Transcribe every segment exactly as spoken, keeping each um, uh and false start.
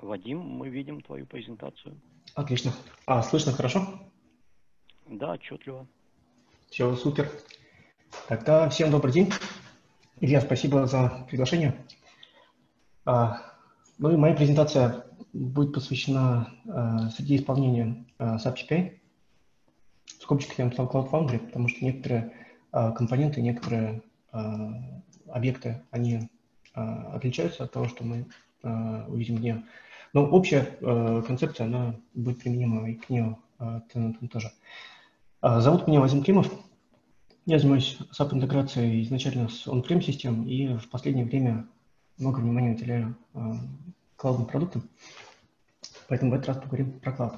Вадим, мы видим твою презентацию. Отлично. А, слышно хорошо? Да, отчетливо. Все, супер. Тогда всем добрый день. Илья, спасибо за приглашение. А, ну и моя презентация будет посвящена а, среде исполнения а, сап си пи ай. В скобочках я написал Cloud Foundry, потому что некоторые а, компоненты, некоторые а, объекты, они а, отличаются от того, что мы а, увидим вне. Но общая а, концепция, она будет применима и к нему а, тоже. А, зовут меня Вадим Климов. Я занимаюсь сап-интеграцией изначально с on-prem систем и в последнее время много внимания уделяю э, клаудным продуктам, поэтому в этот раз поговорим про клауд.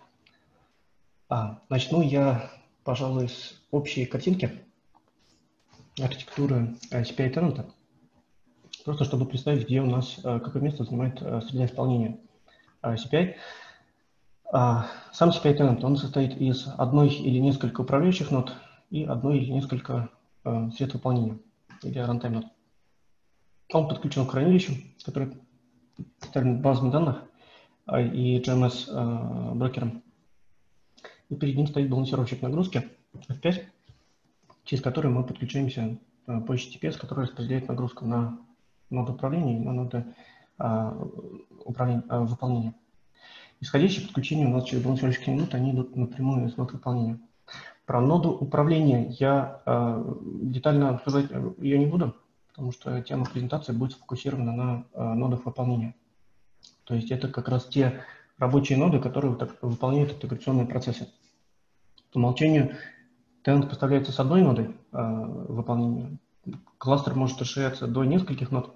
А, начну я, пожалуй, с общей картинки архитектуры си пи ай-тенанта, просто чтобы представить, где у нас, э, какое место занимает э, среда исполнения э, си пи ай. А, сам си пи ай-тенант, он состоит из одной или нескольких управляющих нод и одной или несколько э, средств выполнения, или runtime нод. Он подключен к хранилищу, который представлен базами данных и джи эм эс-брокером. И перед ним стоит балансировщик нагрузки эф пять, через который мы подключаемся по эйч ти ти пи эс, который распределяет нагрузку на ноды управления и на ноды управления, выполнения. Исходящие подключения у нас через балансировщик минут, они идут напрямую из нод выполнения. Про ноду управления я детально обсуждать ее не буду, потому что тема презентации будет сфокусирована на э, нодах выполнения. То есть это как раз те рабочие ноды, которые выполняют интеграционные процессы. По умолчанию тенант поставляется с одной нодой э, выполнения. Кластер может расширяться до нескольких нод.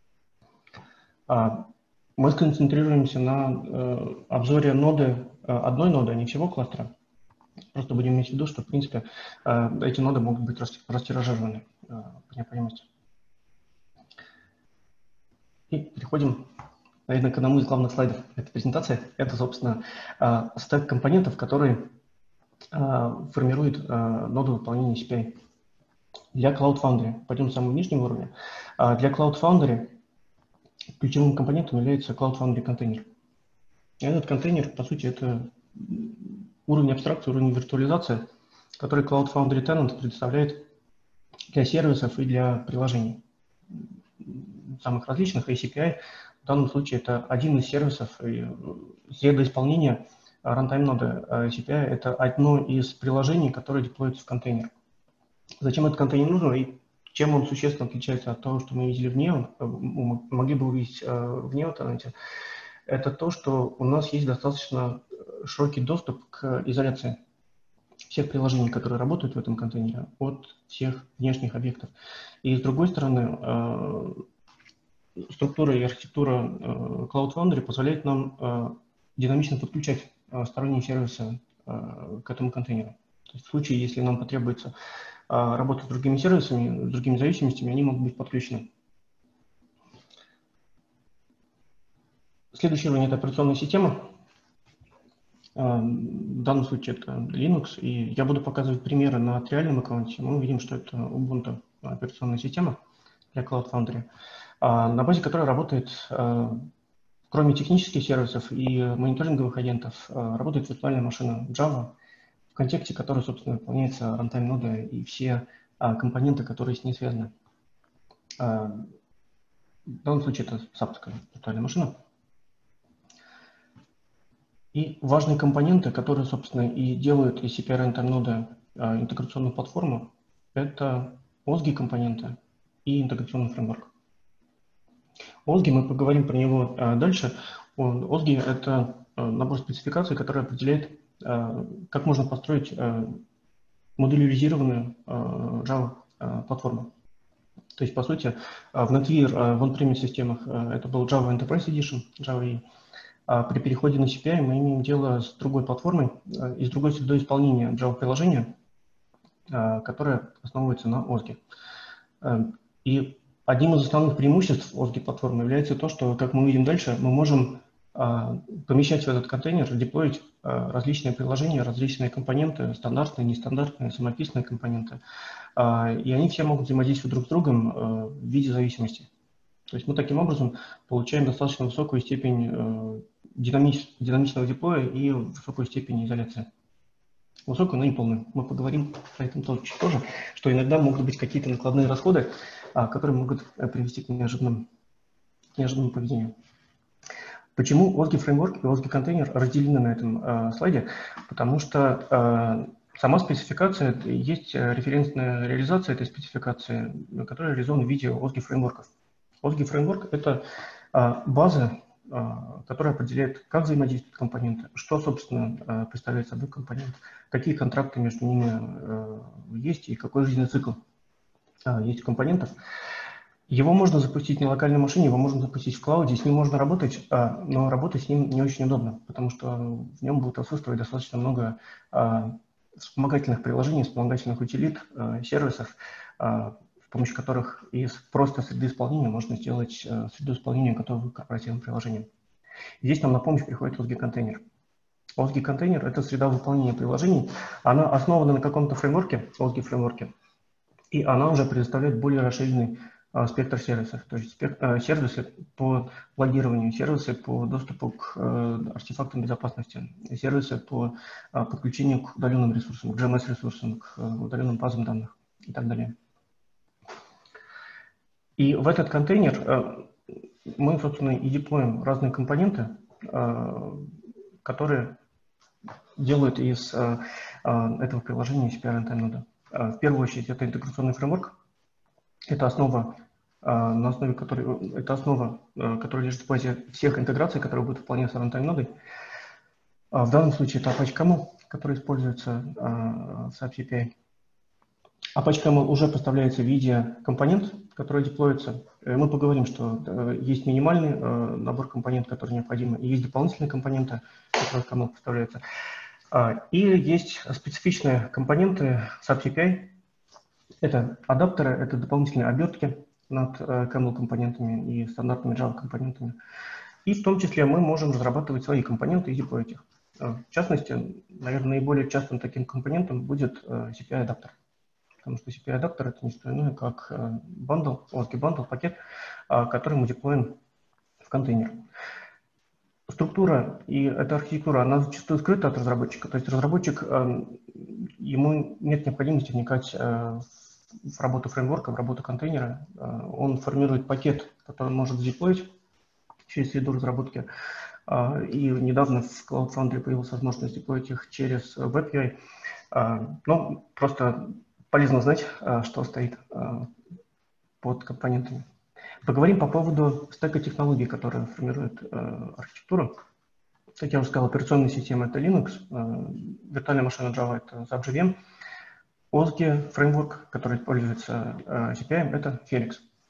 А мы сконцентрируемся на э, обзоре ноды, э, одной ноды, а не всего кластера. Просто будем иметь в виду, что, в принципе, э, эти ноды могут быть растиражированы э, по необходимости. И переходим, наверное, к одному из главных слайдов этой презентации. Это, собственно, стек компонентов, которые формируют ноду выполнения си пи ай. Для Cloud Foundry, пойдем с самого нижнего уровня, для Cloud Foundry ключевым компонентом является Cloud Foundry контейнер. Этот контейнер, по сути, это уровень абстракции, уровень виртуализации, который Cloud Foundry Tenant предоставляет для сервисов и для приложений самых различных, эй си пи ай. В данном случае это один из сервисов среда исполнения runtime ноды эй си пи ай. Это одно из приложений, которое деплоится в контейнер. Зачем этот контейнер нужен и чем он существенно отличается от того, что мы видели вне, могли бы увидеть вне тенанте, это то, что у нас есть достаточно широкий доступ к изоляции всех приложений, которые работают в этом контейнере, от всех внешних объектов. И с другой стороны, структура и архитектура Cloud Foundry позволяет нам динамично подключать сторонние сервисы к этому контейнеру. То есть в случае, если нам потребуется работать с другими сервисами, с другими зависимостями, они могут быть подключены. Следующий уровень – это операционная система. В данном случае это Linux, и я буду показывать примеры на триальном аккаунте. Мы увидим, что это Ubuntu операционная система для Cloud Foundry, на базе которой работает, кроме технических сервисов и мониторинговых агентов, работает виртуальная машина Java, в контексте которой, собственно, выполняется runtime нода и все компоненты, которые с ней связаны. В данном случае это сапская виртуальная машина. И важные компоненты, которые, собственно, и делают из си пи ай runtime ноды интеграционную платформу, это о эс джи ай-компоненты и интеграционный фреймворк. о эс джи ай, мы поговорим про него дальше. о эс джи ай – это набор спецификаций, который определяет, как можно построить модуляризированную Java-платформу. То есть, по сути, в NetWeaver, в on-premise системах это был Java Enterprise Edition, Java и а при переходе на си пи ай мы имеем дело с другой платформой и с другой средой исполнения Java-приложения, которая основывается на о эс джи ай. И одним из основных преимуществ о эс джи ай-платформы является то, что, как мы увидим дальше, мы можем помещать в этот контейнер, деплоить различные приложения, различные компоненты, стандартные, нестандартные, самописные компоненты. И они все могут взаимодействовать друг с другом в виде зависимости. То То есть мы таким образом получаем достаточно высокую степень э, динамич, динамичного деплоя и высокую степень изоляции. Высокую, но не полную. Мы поговорим про это тоже чуть позже, что иногда могут быть какие-то накладные расходы, а, которые могут привести к неожиданному, к неожиданному поведению. Почему Озги фреймворк и Озги контейнер разделены на этом э, слайде? Потому что э, сама спецификация, есть референсная реализация этой спецификации, которая реализована в виде Озги фреймворков. Озги фреймворк – это э, база, э, которая определяет, как взаимодействуют компоненты, что, собственно, э, представляет собой компонент, какие контракты между ними э, есть и какой жизненный цикл э, есть у компонентов. Его можно запустить на локальной машине, его можно запустить в клауде, с ним можно работать, но работать с ним не очень удобно, потому что в нем будет отсутствовать достаточно много вспомогательных приложений, вспомогательных утилит, сервисов, с помощью которых из просто среды исполнения можно сделать среду исполнения готового к корпоративным приложениям. Здесь нам на помощь приходит Озги контейнер. Озги контейнер – это среда выполнения приложений, она основана на каком-то фреймворке, Озги фреймворке, и она уже предоставляет более расширенный спектр сервисов, то есть сервисы по логированию, сервисы по доступу к артефактам безопасности, сервисы по подключению к удаленным ресурсам, к джи эм эс-ресурсам, к удаленным базам данных и так далее. И в этот контейнер мы, собственно, и деплоим разные компоненты, которые делают из этого приложения си пи ар Runtime нода. В первую очередь, это интеграционный фреймворк. Это основа, на основе которой, это основа, которая лежит в базе всех интеграций, которые будут выполняться Runtime нодой. В данном случае это Apache Camel, который используется в эс эй пи си пи ай. Apache Camel уже поставляется в виде компонент, который деплоится. Мы поговорим, что есть минимальный набор компонентов, которые необходимы, и есть дополнительные компоненты, которые Camel поставляются. И есть специфичные компоненты эс эй пи си пи ай. Это адаптеры, это дополнительные обертки над Camel компонентами и стандартными Java компонентами. И в том числе мы можем разрабатывать свои компоненты и деплоить их. В частности, наверное, наиболее частым таким компонентом будет си пи ай-адаптер. Потому что си пи ай-адаптер – это не что иное, как бандл, Озги бандл, пакет, который мы деплоим в контейнер. Структура и эта архитектура, она зачастую скрыта от разработчика. То есть разработчик, ему нет необходимости вникать в работу фреймворка, в работу контейнера. Он формирует пакет, который он может задеплоить через среду разработки. И недавно в Cloud Foundry появилась возможность деплоить их через веб ю ай. Ну, просто полезно знать, что стоит под компонентами. Поговорим по поводу стека технологий, которые формируют архитектуру. Как я уже сказал, операционная система – это Linux, виртуальная машина Java – это зап джей ви эм, Озги фреймворк, который используется си пи ай, это Felix.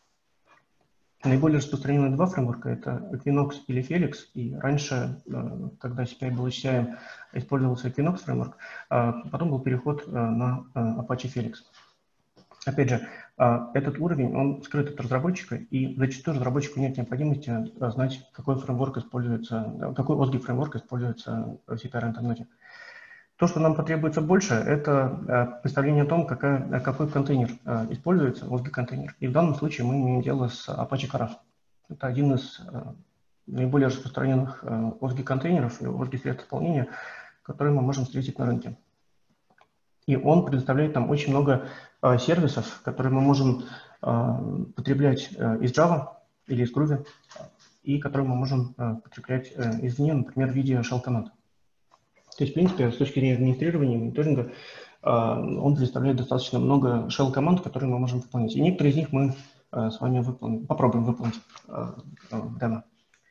Наиболее распространенные два фреймворка – это Equinox или Felix. И раньше, когда си пи ай был эйч си ай, использовался Equinox фреймворк, потом был переход на Apache Felix. Опять же, этот уровень, он скрыт от разработчика, и зачастую разработчику нет необходимости знать, какой фреймворк используется, какой Озги фреймворк используется в си пи ар Runtime ноде. То, что нам потребуется больше, это представление о том, какая, какой контейнер используется, Озги контейнер. И в данном случае мы имеем дело с Apache Karaf. Это один из наиболее распространенных Озги контейнеров и Озги средств исполнения, которые мы можем встретить на рынке. И он предоставляет нам очень много э, сервисов, которые мы можем э, потреблять э, из Java или из Groovy, и которые мы можем э, потреблять э, извне, например, в виде shell команд. То есть, в принципе, с точки зрения администрирования, мониторинга, э, он предоставляет достаточно много shell команд, которые мы можем выполнять. И некоторые из них мы э, с вами выполним, попробуем выполнить э, в демо.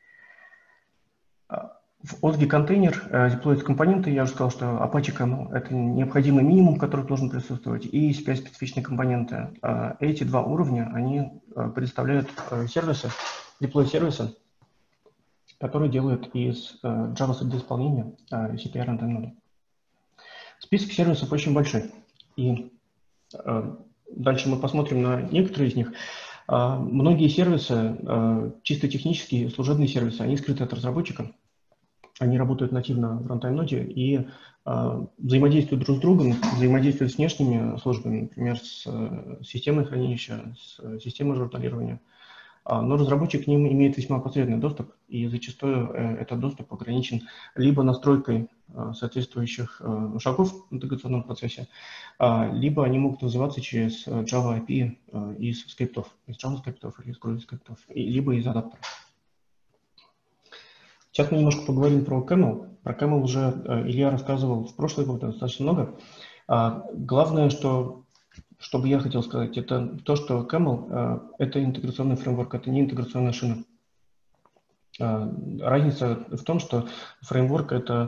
В Озги контейнер э, деплоятся компоненты. Я уже сказал, что Apache Camel – это необходимый минимум, который должен присутствовать, и си пи ай-специфичные компоненты. Э, эти два уровня, они э, предоставляют э, сервисы, деплой-сервисы, которые делают из э, Java среды исполнения э, си пи ай Runtime ноды. Список сервисов очень большой. И э, дальше мы посмотрим на некоторые из них. Э, многие сервисы, э, чисто технические, служебные сервисы, они скрыты от разработчика. Они работают нативно в Runtime ноде и э, взаимодействуют друг с другом, взаимодействуют с внешними службами, например, с э, системой хранилища, с э, системой журналирования но разработчик к ним имеет весьма посредственный доступ, и зачастую этот доступ ограничен либо настройкой соответствующих шагов в интеграционном процессе, либо они могут вызываться через Java эй пи ай из скриптов, из Java скриптов или из Groovy скриптов, либо из адаптеров. Сейчас мы немножко поговорим про Camel. Про Camel уже Илья рассказывал в прошлый год достаточно много. Главное, что, что бы я хотел сказать, это то, что Camel – это интеграционный фреймворк, это не интеграционная шина. Разница в том, что фреймворк – это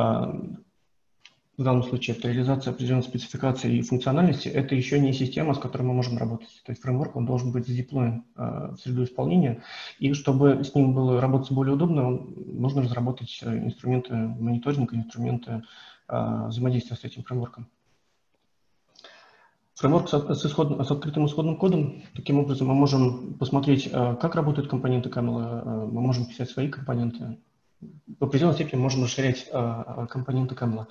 в данном случае это реализация определенной спецификации и функциональности, это еще не система, с которой мы можем работать. То есть фреймворк, он должен быть задеплоен в среду исполнения, и чтобы с ним было работать более удобно, он, нужно разработать инструменты мониторинга, инструменты взаимодействия с этим фреймворком. Фреймворк с, с, исход, с открытым исходным кодом. Таким образом, мы можем посмотреть, как работают компоненты Camel, мы можем писать свои компоненты. В определенной степени можем расширять компоненты Camel.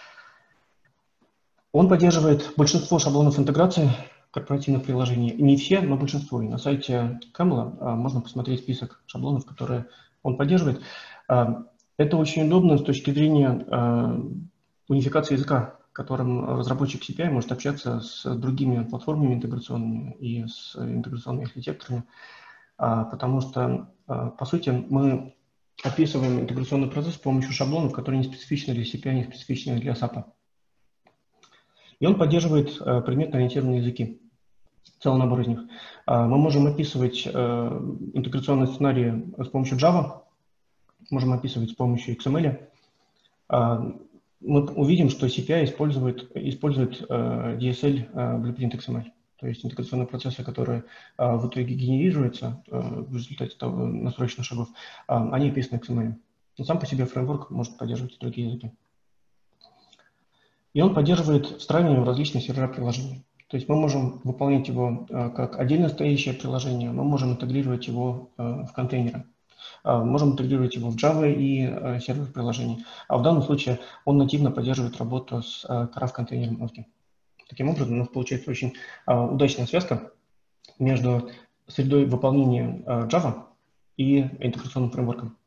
Он поддерживает большинство шаблонов интеграции корпоративных приложений. Не все, но большинство. И на сайте Camel можно посмотреть список шаблонов, которые он поддерживает. Это очень удобно с точки зрения унификации языка, которым разработчик си пи ай может общаться с другими платформами интеграционными и с интеграционными архитекторами, потому что, по сути, мы описываем интеграционный процесс с помощью шаблонов, которые не специфичны для си пи ай, не специфичны для сапа. И он поддерживает предметно-ориентированные языки, целый набор из них. Мы можем описывать интеграционные сценарии с помощью Java, можем описывать с помощью икс эм эль. Мы увидим, что си пи ай использует, использует ди эс эл Blueprint икс эм эль, то есть интеграционные процессы, которые в итоге генерируются в результате того настройочных шагов, они описаны икс эм эль. Но сам по себе фреймворк может поддерживать другие языки. И он поддерживает встраивание в различные сервера приложений. То есть мы можем выполнять его как отдельно стоящее приложение, мы можем интегрировать его в контейнеры. Можем интегрировать его в Java и сервер приложений. А в данном случае он нативно поддерживает работу с Karaf-контейнером Authy. Таким образом, у нас получается очень удачная связка между средой выполнения Java и интеграционным фреймворком.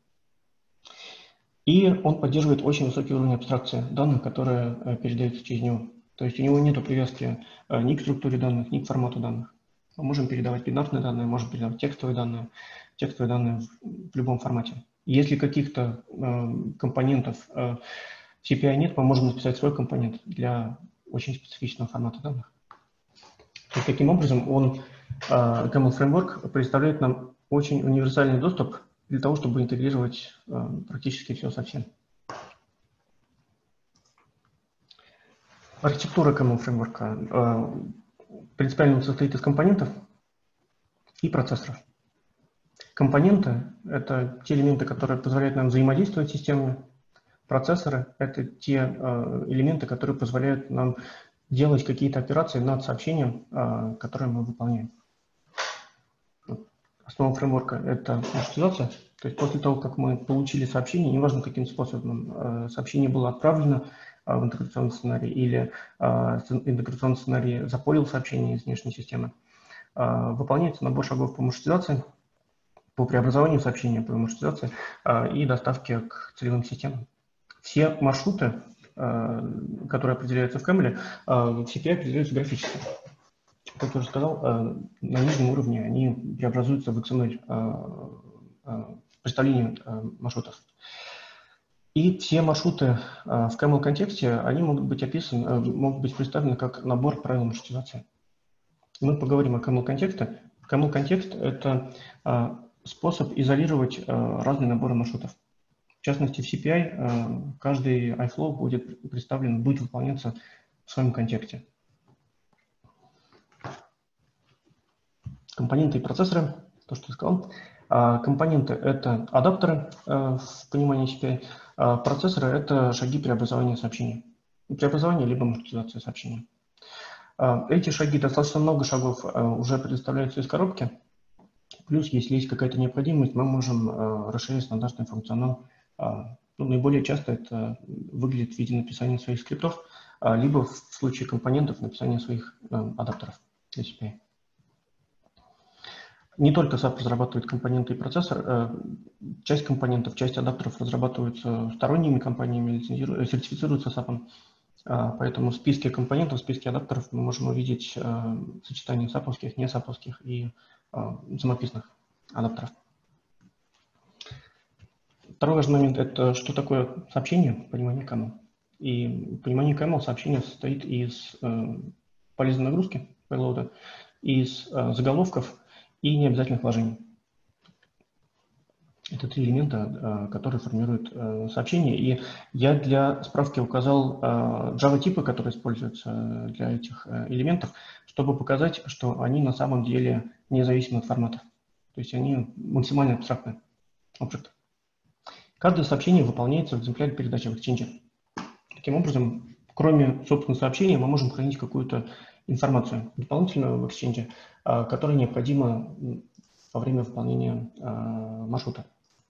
И он поддерживает очень высокий уровень абстракции данных, которые передаются через него. То есть у него нет привязки ни к структуре данных, ни к формату данных. Мы можем передавать бинарные данные, можем передавать текстовые данные, текстовые данные в любом формате. Если каких-то э, компонентов э, в си пи ай нет, мы можем написать свой компонент для очень специфичного формата данных. И таким образом он, э, Camel Framework представляет нам очень универсальный доступ для того, чтобы интегрировать э, практически все со всем. Архитектура Camel Framework э, принципиально состоит из компонентов и процессоров. Компоненты – это те элементы, которые позволяют нам взаимодействовать с системами. Процессоры – это те э, элементы, которые позволяют нам делать какие-то операции над сообщением, э, которые мы выполняем. Основа фреймворка – это маршрутизация. То есть после того, как мы получили сообщение, неважно каким способом, э, сообщение было отправлено э, в интеграционный сценарий или э, интеграционный сценарий заполил сообщение из внешней системы, э, выполняется набор шагов по маршрутизации, по преобразованию сообщения, по маршрутизации э, и доставке к целевым системам. Все маршруты, э, которые определяются в Camel, э, в си пи ай определяются графически. Как я уже сказал, э, на нижнем уровне они преобразуются в икс эм эль э, э, представление э, маршрутов. И все маршруты э, в Camel контексте, они могут быть описаны, э, могут быть представлены как набор правил маршрутизации. Мы поговорим о Camel контексте. Camel контекст – это э, способ изолировать э, разные наборы маршрутов. В частности, в си пи ай э, каждый iFlow будет представлен, будет выполняться в своем контексте. Компоненты и процессоры, то, что я сказал. А компоненты – это адаптеры э, в понимании си пи ай. А процессоры – это шаги преобразования сообщения. Преобразование либо маршрутизация сообщения. А эти шаги, достаточно много шагов э, уже предоставляются из коробки. Плюс, если есть какая-то необходимость, мы можем э, расширять стандартный функционал. А, ну, наиболее часто это выглядит в виде написания своих скриптов, а, либо в случае компонентов написания своих э, адаптеров для си пи ай. Не только сап разрабатывает компоненты и процессор, часть компонентов, часть адаптеров разрабатываются сторонними компаниями, сертифицируются сапом. Поэтому в списке компонентов, в списке адаптеров мы можем увидеть сочетание саповских, не саповских и самописных адаптеров. Второй важный момент – это что такое сообщение, понимание камел. И понимание камел сообщение состоит из полезной нагрузки, payload, из заголовков и необязательных вложений. Это три элемента, которые формируют сообщение. И я для справки указал Java-типы, которые используются для этих элементов, чтобы показать, что они на самом деле независимы от формата. То есть они максимально абстрактны. Object. Каждое сообщение выполняется в экземпляре передачи в Exchange. Таким образом, кроме, собственно, сообщения, мы можем хранить какую-то информацию дополнительную в Exchange, которая необходима во время выполнения маршрута.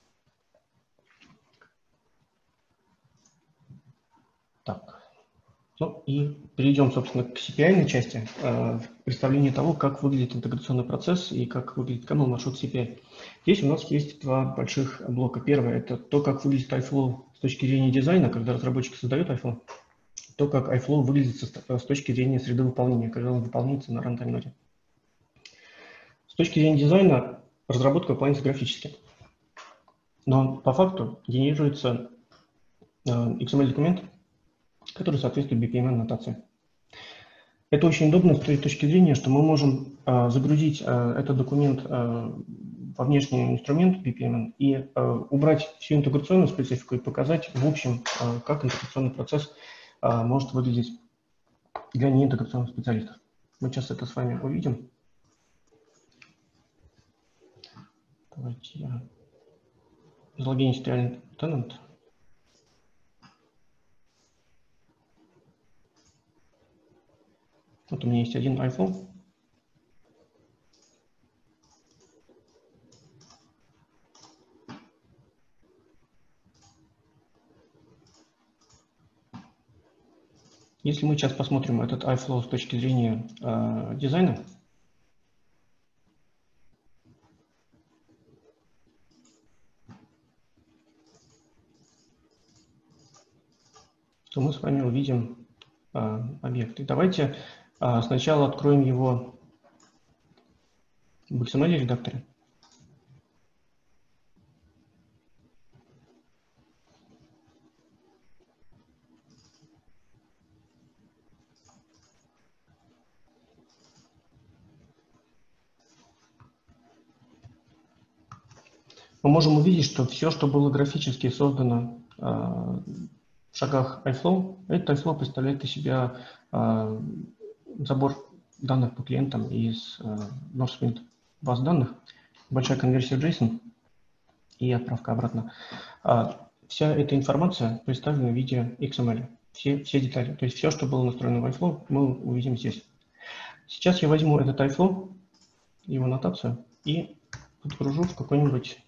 Так. Ну и перейдем, собственно, к си пи ай-ной части, представление того, как выглядит интеграционный процесс и как выглядит канал маршрут си пи ай. Здесь у нас есть два больших блока. Первое – это то, как выглядит iFlow с точки зрения дизайна, когда разработчик создает iFlow, то, как iFlow выглядит с точки зрения среды выполнения, когда он выполняется на рантайм-ноде. С точки зрения дизайна разработка выполняется графически, но по факту генерируется икс эм эль-документ, который соответствует би пи эм эн-нотации. Это очень удобно с той точки зрения, что мы можем э, загрузить э, этот документ э, во внешний инструмент би пи эм эн и э, убрать всю интеграционную специфику и показать в общем, э, как интеграционный процесс э, может выглядеть для неинтеграционных специалистов. Мы сейчас это с вами увидим. Давайте я залогинюсь в реальный тенант. Вот у меня есть один iFlow. Если мы сейчас посмотрим этот iFlow с точки зрения э, дизайна, то мы с вами увидим э, объект. И давайте э, сначала откроем его в икс эм эль-редакторе. Мы можем увидеть, что все, что было графически создано э, в шагах iFlow, этот iFlow представляет из себя э, забор данных по клиентам из э, Northwind баз данных, большая конверсия в JSON и отправка обратно. А вся эта информация представлена в виде икс эм эль, все, все детали. То есть все, что было настроено в iFlow, мы увидим здесь. Сейчас я возьму этот iFlow, его нотацию, и подгружу в какой-нибудь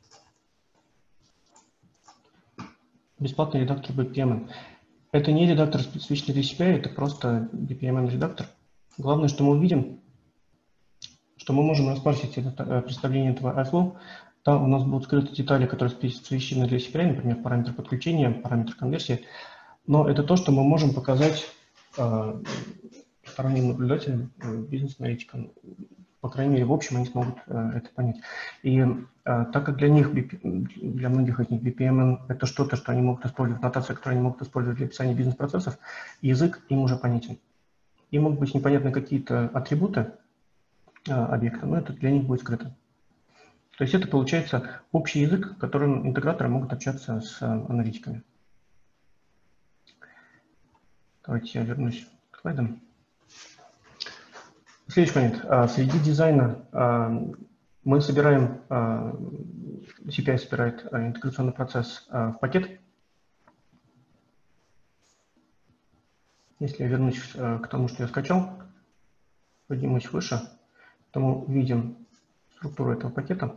бесплатный редактор би пи эм эн. Это не редактор специфичный для си пи ай, это просто би пи эм эн-редактор. Главное, что мы увидим, что мы можем распарсить это представление этого iFlow. Там у нас будут скрыты детали, которые специфичны для си пи ай, например, параметр подключения, параметр конверсии. Но это то, что мы можем показать э, сторонним наблюдателям, э, бизнес-аналитикам. По крайней мере, в общем, они смогут э, это понять. И э, так как для них, для многих из них би пи эм эн – это что-то, что они могут использовать, нотация, которую они могут использовать для описания бизнес-процессов, язык им уже понятен. Им могут быть непонятны какие-то атрибуты э, объекта, но это для них будет скрыто. То есть это получается общий язык, которым интеграторы могут общаться с аналитиками. Давайте я вернусь к слайдам. Следующий момент. Среди дизайна мы собираем, си пи ай собирает интеграционный процесс в пакет. Если я вернусь к тому, что я скачал, поднимусь выше, то мы увидим структуру этого пакета.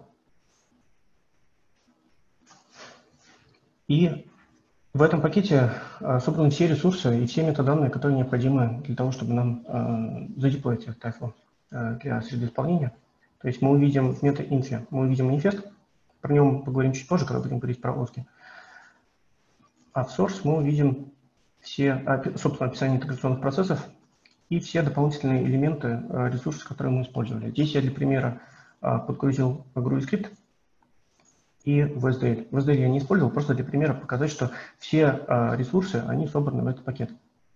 И в этом пакете собраны все ресурсы и все метаданные, которые необходимы для того, чтобы нам задеплоить этот iFlow для среды исполнения. То То есть мы увидим в meta-инфе, мы увидим манифест, про него мы поговорим чуть позже, когда будем говорить про ОСГИ. А в source мы увидим все, собственно, описание интеграционных процессов и все дополнительные элементы, ресурсов, которые мы использовали. Здесь я для примера подгрузил GrubyScript и ви эс ди эл. ви эс ди эл я не использовал, просто для примера показать, что все ресурсы, они собраны в этот пакет.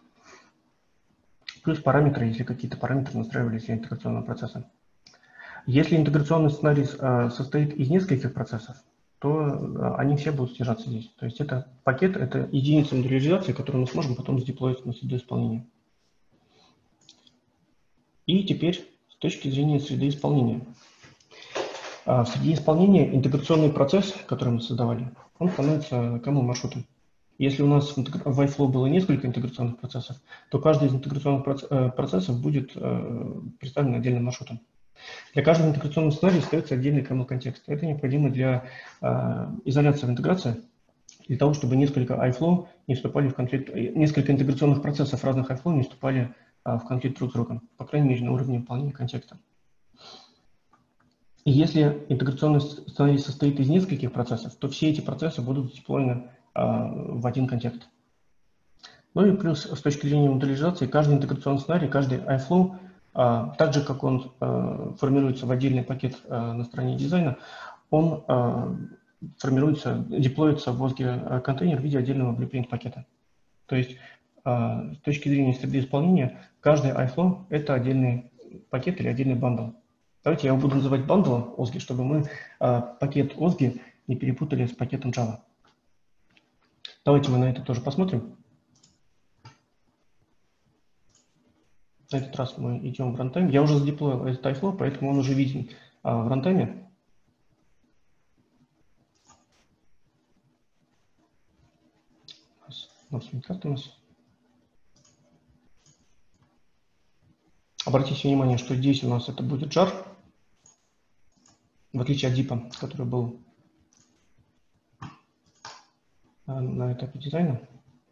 Плюс параметры, если какие-то параметры настраивались для интеграционного процесса. Если интеграционный сценарий состоит из нескольких процессов, то они все будут содержаться здесь. То есть это пакет, это единица модуляризации, которую мы сможем потом задеплоить на среду исполнения. И теперь с точки зрения среды исполнения. В среде исполнения интеграционный процесс, который мы создавали, он становится камел маршрутом. Если у нас в iFlow было несколько интеграционных процессов, то каждый из интеграционных процессов будет представлен отдельным маршрутом. Для каждого интеграционного сценария остается отдельный камел контекст. Это необходимо для изоляции в интеграции, для того, чтобы несколько iFlow не вступали в конфликт, несколько интеграционных процессов разных iFlow не вступали в конфликт друг с другом, по крайней мере, на уровне выполнения контекста. И если интеграционный сценарий состоит из нескольких процессов, то все эти процессы будут деплоены в один контекст. Ну и плюс с точки зрения модуляризации, каждый интеграционный сценарий, каждый iFlow, так же как он формируется в отдельный пакет на стороне дизайна, он формируется, деплоится в ОСГИ контейнер в виде отдельного blueprint пакета. То есть с точки зрения среды исполнения, каждый iFlow – это отдельный пакет или отдельный бандл. Давайте я его буду называть бандлом ОСГИ, чтобы мы пакет ОСГИ не перепутали с пакетом Java. Давайте мы на это тоже посмотрим. На этот раз мы идем в рантайм. Я уже задеплоил этот iFlow, поэтому он уже виден а, в рантайме. Обратите внимание, что здесь у нас это будет jar, в отличие от дипа, который был на этапе дизайна.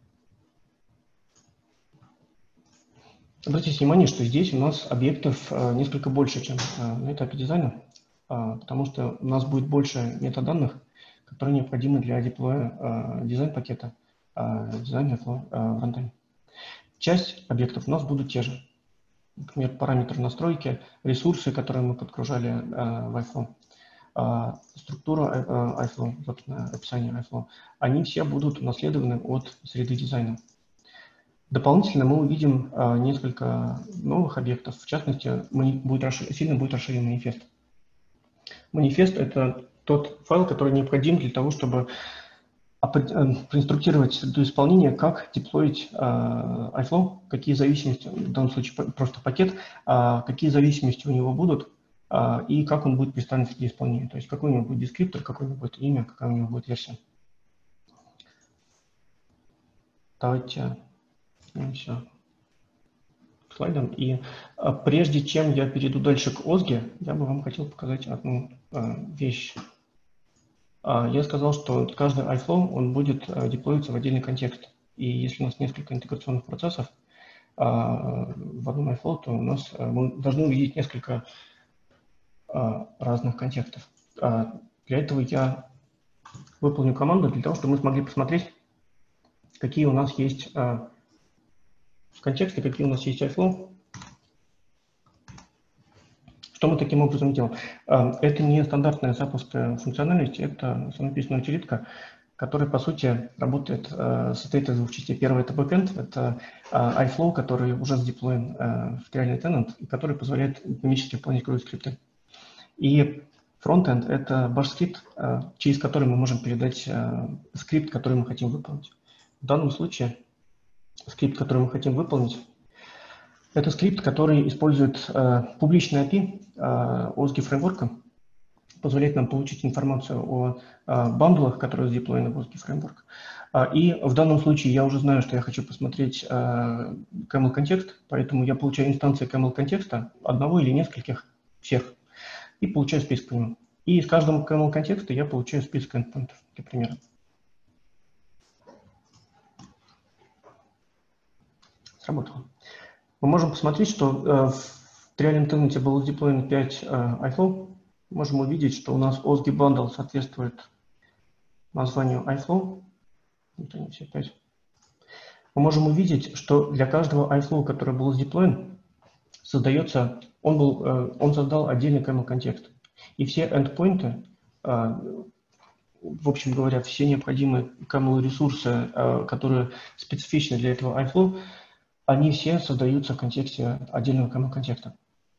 Обратите внимание, что здесь у нас объектов несколько больше, чем на этапе дизайна, потому что у нас будет больше метаданных, которые необходимы для деплоя дизайн-пакета, дизайна в рантайме. Часть объектов у нас будут те же. Например, параметры настройки, ресурсы, которые мы подгружали в iFlow, структура iFlow, собственно, описание iFlow, они все будут унаследованы от среды дизайна. Дополнительно мы увидим а, несколько новых объектов. В частности, будет расшир... сильно будет расширен манифест. Манифест – это тот файл, который необходим для того, чтобы проинструктировать среду исполнения, как деплоить а, iFlow, какие зависимости, в данном случае просто пакет, а, какие зависимости у него будут а, и как он будет представлен в среде исполнения. То есть какой у него будет дескриптор, какое у него будет имя, какая у него будет версия. Давайте... Все. Слайдом. И а, прежде чем я перейду дальше к ОСГИ, я бы вам хотел показать одну а, вещь. А, я сказал, что каждый iFlow он будет а, деплоиться в отдельный контекст. И если у нас несколько интеграционных процессов а, в одном iFlow, то у нас а, мы должны увидеть несколько а, разных контекстов. А, для этого я выполню команду для того, чтобы мы смогли посмотреть, какие у нас есть а, в контексте, какие у нас есть iFlow. Что мы таким образом делаем? Это не стандартная запускная функциональность, это самописная утилитка, которая, по сути, работает, состоит из двух частей. Первый – это backend, это iFlow, который уже задеплоен в реальный tenant, и который позволяет динамически выполнять GrubyScript. И frontend – это bash-скрипт, через который мы можем передать скрипт, который мы хотим выполнить. В данном случае скрипт, который мы хотим выполнить, это скрипт, который использует э, публичный эй пи ай э, ОСГИ фреймворка, позволяет нам получить информацию о э, бандлах, которые задеплоены в ОСГИ фреймворк. Э, и в данном случае я уже знаю, что я хочу посмотреть э, камел контекст, поэтому я получаю инстанции камел контекста, одного или нескольких, всех, и получаю список по нему. И из каждого камел контекста я получаю список endpointов, для примера. Сработало. Мы можем посмотреть, что э, в реальном тенанте было задеплоено пять э, iFlow, можем увидеть, что у нас OSGI bundle соответствует названию iFlow. Вот они все пять. Мы можем увидеть, что для каждого iFlow, который был сдеплоен, создается, он, был, он создал отдельный camel контекст. И все эндпоинты, в общем говоря, все необходимые camel ресурсы, которые специфичны для этого iFlow, они все создаются в контексте отдельного camel контекста.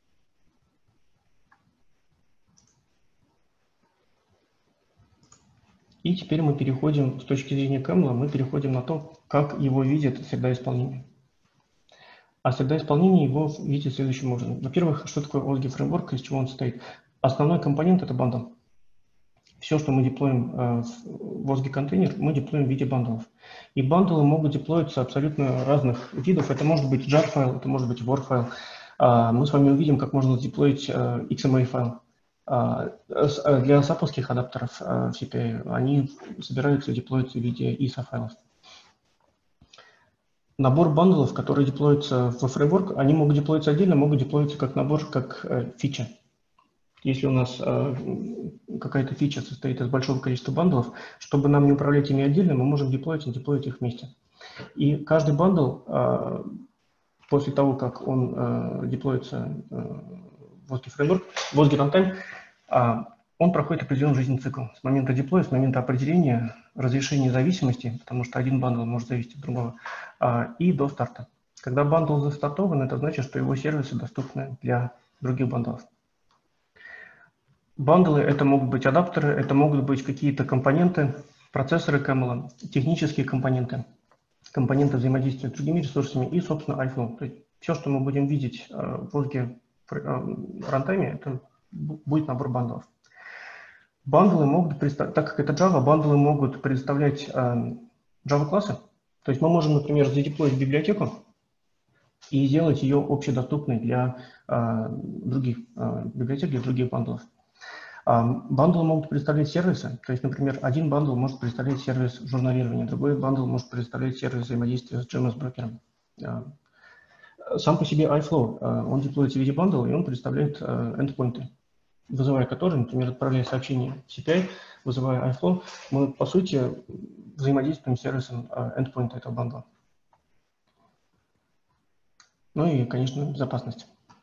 И теперь мы переходим, с точки зрения camel, мы переходим на то, как его видит среда исполнения. А среда исполнения его видит следующим образом. Во-первых, что такое OSGI фреймворк, из чего он состоит? Основной компонент – это бандл. Все, что мы деплоим в OSGI контейнер, мы деплоим в виде бандлов. И бандлы могут деплоиться абсолютно разных видов. Это может быть jar файл, это может быть war файл. Мы с вами увидим, как можно деплоить икс эм эл файл. Для саповских адаптеров в си пи ай они собираются деплоиться в виде ай эс о файлов. Набор бандлов, которые деплоятся во фреймворк, они могут деплоиться отдельно, могут деплоиться как набор, как фича. Если у нас какая-то фича состоит из большого количества бандлов, чтобы нам не управлять ими отдельно, мы можем деплоить и деплоить их вместе. И каждый бандл, после того, как он деплоится в OSGI фреймворк, в OSGI runtime, он проходит определенный жизненный цикл с момента деплоя, с момента определения, разрешения зависимости, потому что один бандл может зависеть от другого, и до старта. Когда бандл застартован, это значит, что его сервисы доступны для других бандлов. Бандлы – это могут быть адаптеры, это могут быть какие-то компоненты, процессоры камела, технические компоненты, компоненты взаимодействия с другими ресурсами и, собственно, iFlow. То есть все, что мы будем видеть в OSGI runtime, это будет набор бандлов. Бандлы могут представлять, так как это Java, бандлы могут предоставлять э, Java-классы. То есть мы можем, например, задеплоить библиотеку и сделать ее общедоступной для э, других э, библиотек, для других бандлов. Э, бандлы могут представлять сервисы. То есть, например, один бандл может представлять сервис журналирования, другой бандл может представлять сервис взаимодействия с джей эм эс-брокером. Э, сам по себе iFlow, э, он деплоится в виде бандла, и он представляет э, эндпоинты, вызывая которые, например, отправляя сообщение в си пи ай, вызывая iFlow, мы, по сути, взаимодействуем с сервисом endpoint этого бандла. Ну и, конечно, безопасность.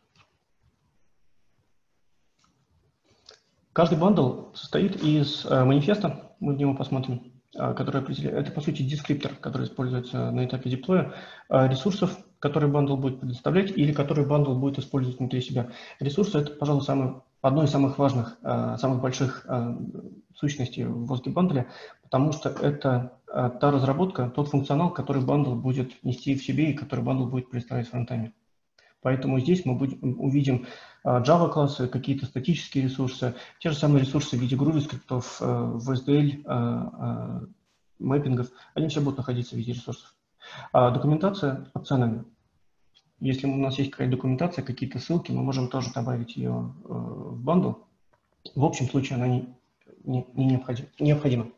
Каждый бандл состоит из манифеста, мы в него посмотрим, который определяет, это, по сути, дескриптор, который используется на этапе деплоя, ресурсов, которые бандл будет предоставлять или которые бандл будет использовать внутри себя. Ресурсы – это, пожалуй, самое, одно из самых важных, самых больших сущностей в OSGI бандле, потому что это та разработка, тот функционал, который бандл будет нести в себе и который бандл будет представлять в фронтайме. Поэтому здесь мы будем, увидим Java-классы, какие-то статические ресурсы, те же самые ресурсы в виде Groovy-скриптов, ви эс ди эл, мэппингов, они все будут находиться в виде ресурсов. А документация опциональна. Если у нас есть какая-то документация, какие-то ссылки, мы можем тоже добавить ее в бандл. В общем случае она не, не, не необходима, необходима.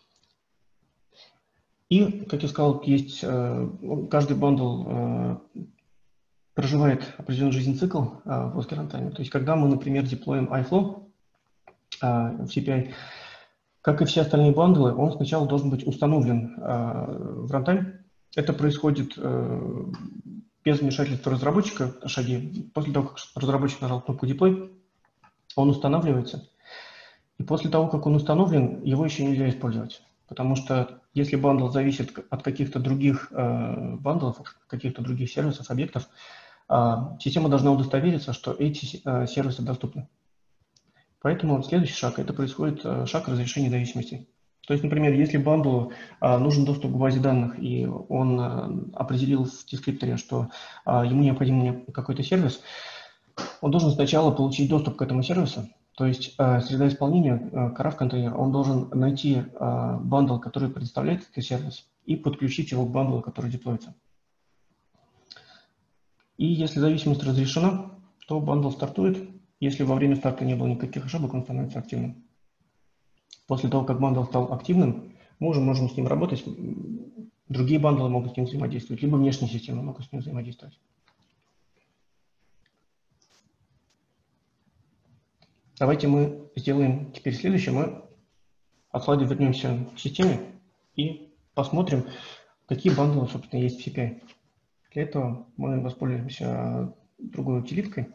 И, как я сказал, есть каждый бандл проживает определенный жизненный цикл uh, в OSGI runtime. То есть, когда мы, например, деплоим iFlow uh, в си пи ай, как и все остальные бандлы, он сначала должен быть установлен uh, в runtime. Это происходит uh, без вмешательства разработчика, шаги. После того, как разработчик нажал кнопку deploy, он устанавливается. И после того, как он установлен, его еще нельзя использовать. Потому что если бандл зависит от каких-то других uh, бандлов, от каких-то других сервисов, объектов, система должна удостовериться, что эти сервисы доступны. Поэтому следующий шаг – это происходит шаг разрешения зависимостей. То есть, например, если бандлу нужен доступ к базе данных, и он определил в дескрипторе, что ему необходим какой-то сервис, он должен сначала получить доступ к этому сервису. То есть среда исполнения, Karaf контейнер, он должен найти бандл, который предоставляет этот сервис, и подключить его к бандлу, который деплоится. И если зависимость разрешена, то бандл стартует. Если во время старта не было никаких ошибок, он становится активным. После того, как бандл стал активным, мы уже можем с ним работать. Другие бандлы могут с ним взаимодействовать, либо внешние системы могут с ним взаимодействовать. Давайте мы сделаем теперь следующее. Мы от слайда вернемся к системе и посмотрим, какие бандлы, собственно, есть в си пи ай. Для этого мы воспользуемся другой утилиткой.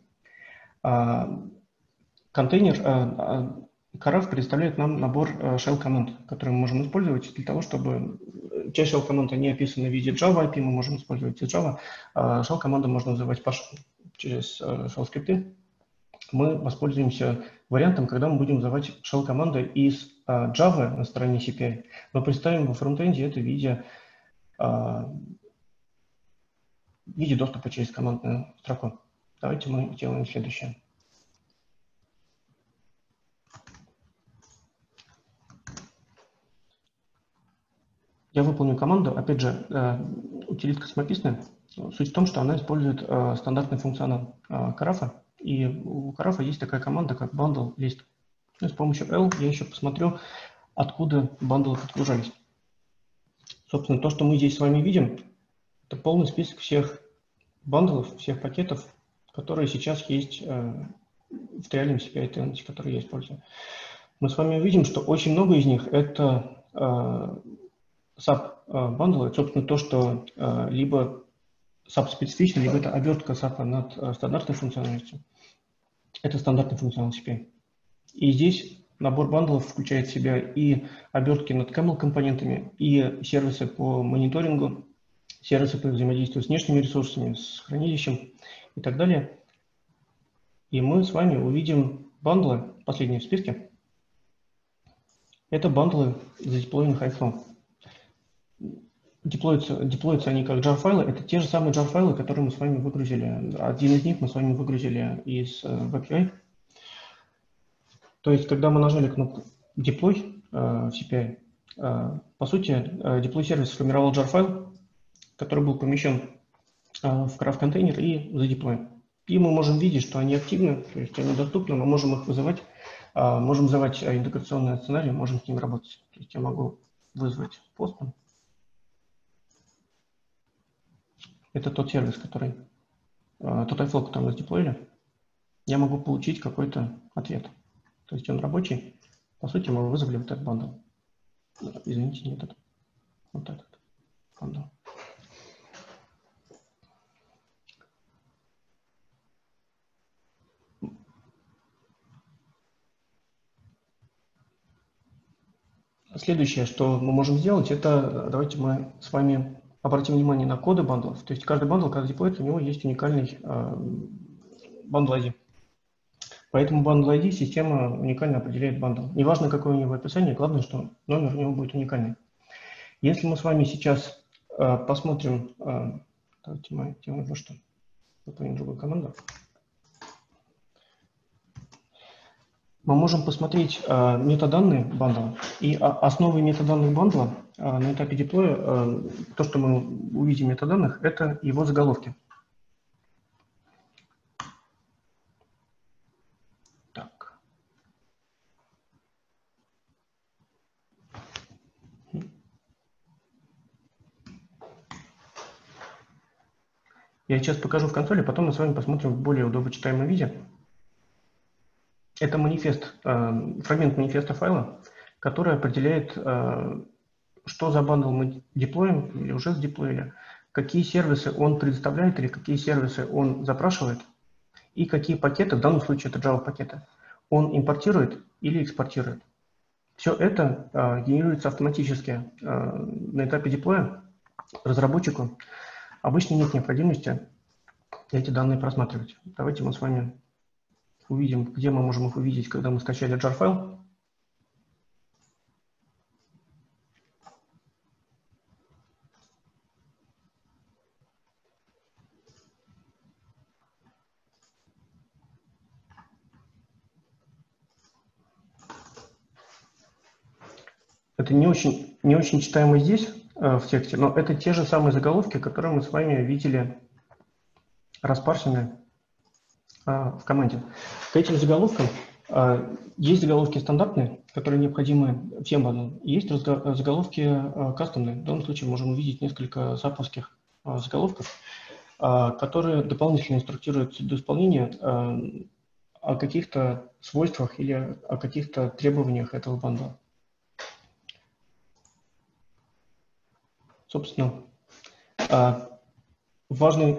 Контейнер Karaf предоставляет нам набор shell команд, которые мы можем использовать для того, чтобы часть shell команд они описаны в виде Java эй пи ай, мы можем использовать из Java. Shell команду можно называть через shell скрипты. Мы воспользуемся вариантом, когда мы будем вызывать shell команды из Java на стороне си пи ай, но представим во фронтенде это в виде, в виде доступа через командную строку. Давайте мы делаем следующее. Я выполню команду, опять же, утилитка самописная. Суть в том, что она использует стандартный функционал Karaf, и у Karaf есть такая команда, как bundle list. И с помощью L я еще посмотрю, откуда бандлы подгружались. Собственно, то, что мы здесь с вами видим, это полный список всех бандлов, всех пакетов, которые сейчас есть в триале си пи ай Tendency, которые я использую. Мы с вами увидим, что очень много из них это SAP-бандлы, собственно, то, что э, либо SAP-специфично, либо это обертка SAP над э, стандартной функциональностью. Это стандартный функционал си пи ай. И здесь набор бандлов включает в себя и обертки над камел-компонентами, и сервисы по мониторингу, сервисы по взаимодействию с внешними ресурсами, с хранилищем и так далее. И мы с вами увидим бандлы, последние в списке. Это бандлы задеплоенных iFlow. Деплоятся, деплоятся они как jar-файлы. Это те же самые jar-файлы, которые мы с вами выгрузили. Один из них мы с вами выгрузили из веб ю ай. То есть, когда мы нажали кнопку Deploy э, в си пи ай, э, по сути, э, Deploy сервис сформировал jar-файл, который был помещен э, в Karaf контейнер и задеплоен. И мы можем видеть, что они активны, то есть они доступны, мы можем их вызывать, э, можем вызывать интеграционные сценарии, можем с ними работать. То есть я могу вызвать постом. Это тот сервис, который, тот iFlow, который мы задеплоили, я могу получить какой-то ответ. То есть он рабочий. По сути, мы вызвали вот этот бандл. Извините, не этот. Вот этот бандл. Следующее, что мы можем сделать, это давайте мы с вами обратим внимание на коды бандлов. То есть каждый бандл, когда деплоится, у него есть уникальный э, бандл ай ди. Поэтому бандл ай ди система уникально определяет бандл. Неважно, какое у него описание, главное, что номер у него будет уникальный. Если мы с вами сейчас э, посмотрим, э, давайте мы делаем вот что, выполним другую команду. Мы можем посмотреть э, метаданные бандла. И а, основой метаданных бандла э, на этапе деплоя, э, то, что мы увидим в метаданных, это его заголовки. Так. Я сейчас покажу в консоли, потом мы с вами посмотрим в более удобочитаемом виде. Это манифест, э, фрагмент манифеста файла, который определяет, э, что за бандл мы деплоим или уже сдеплоили, какие сервисы он предоставляет или какие сервисы он запрашивает, и какие пакеты, в данном случае это Java пакеты, он импортирует или экспортирует. Все это э, генерируется автоматически э, на этапе деплоя разработчику. Обычно нет необходимости эти данные просматривать. Давайте мы с вами увидим, где мы можем их увидеть, когда мы скачали jar-файл. Это не очень, не очень читаемо здесь, э, в тексте, но это те же самые заголовки, которые мы с вами видели распарсены э, в команде. К этим заголовкам э, есть заголовки стандартные, которые необходимы всем бандлам, и есть заголовки э, кастомные. В данном случае можем увидеть несколько саповских э, заголовков, э, которые дополнительно инструктируют до исполнения э, о каких-то свойствах или о каких-то требованиях этого бандла. Собственно, важный,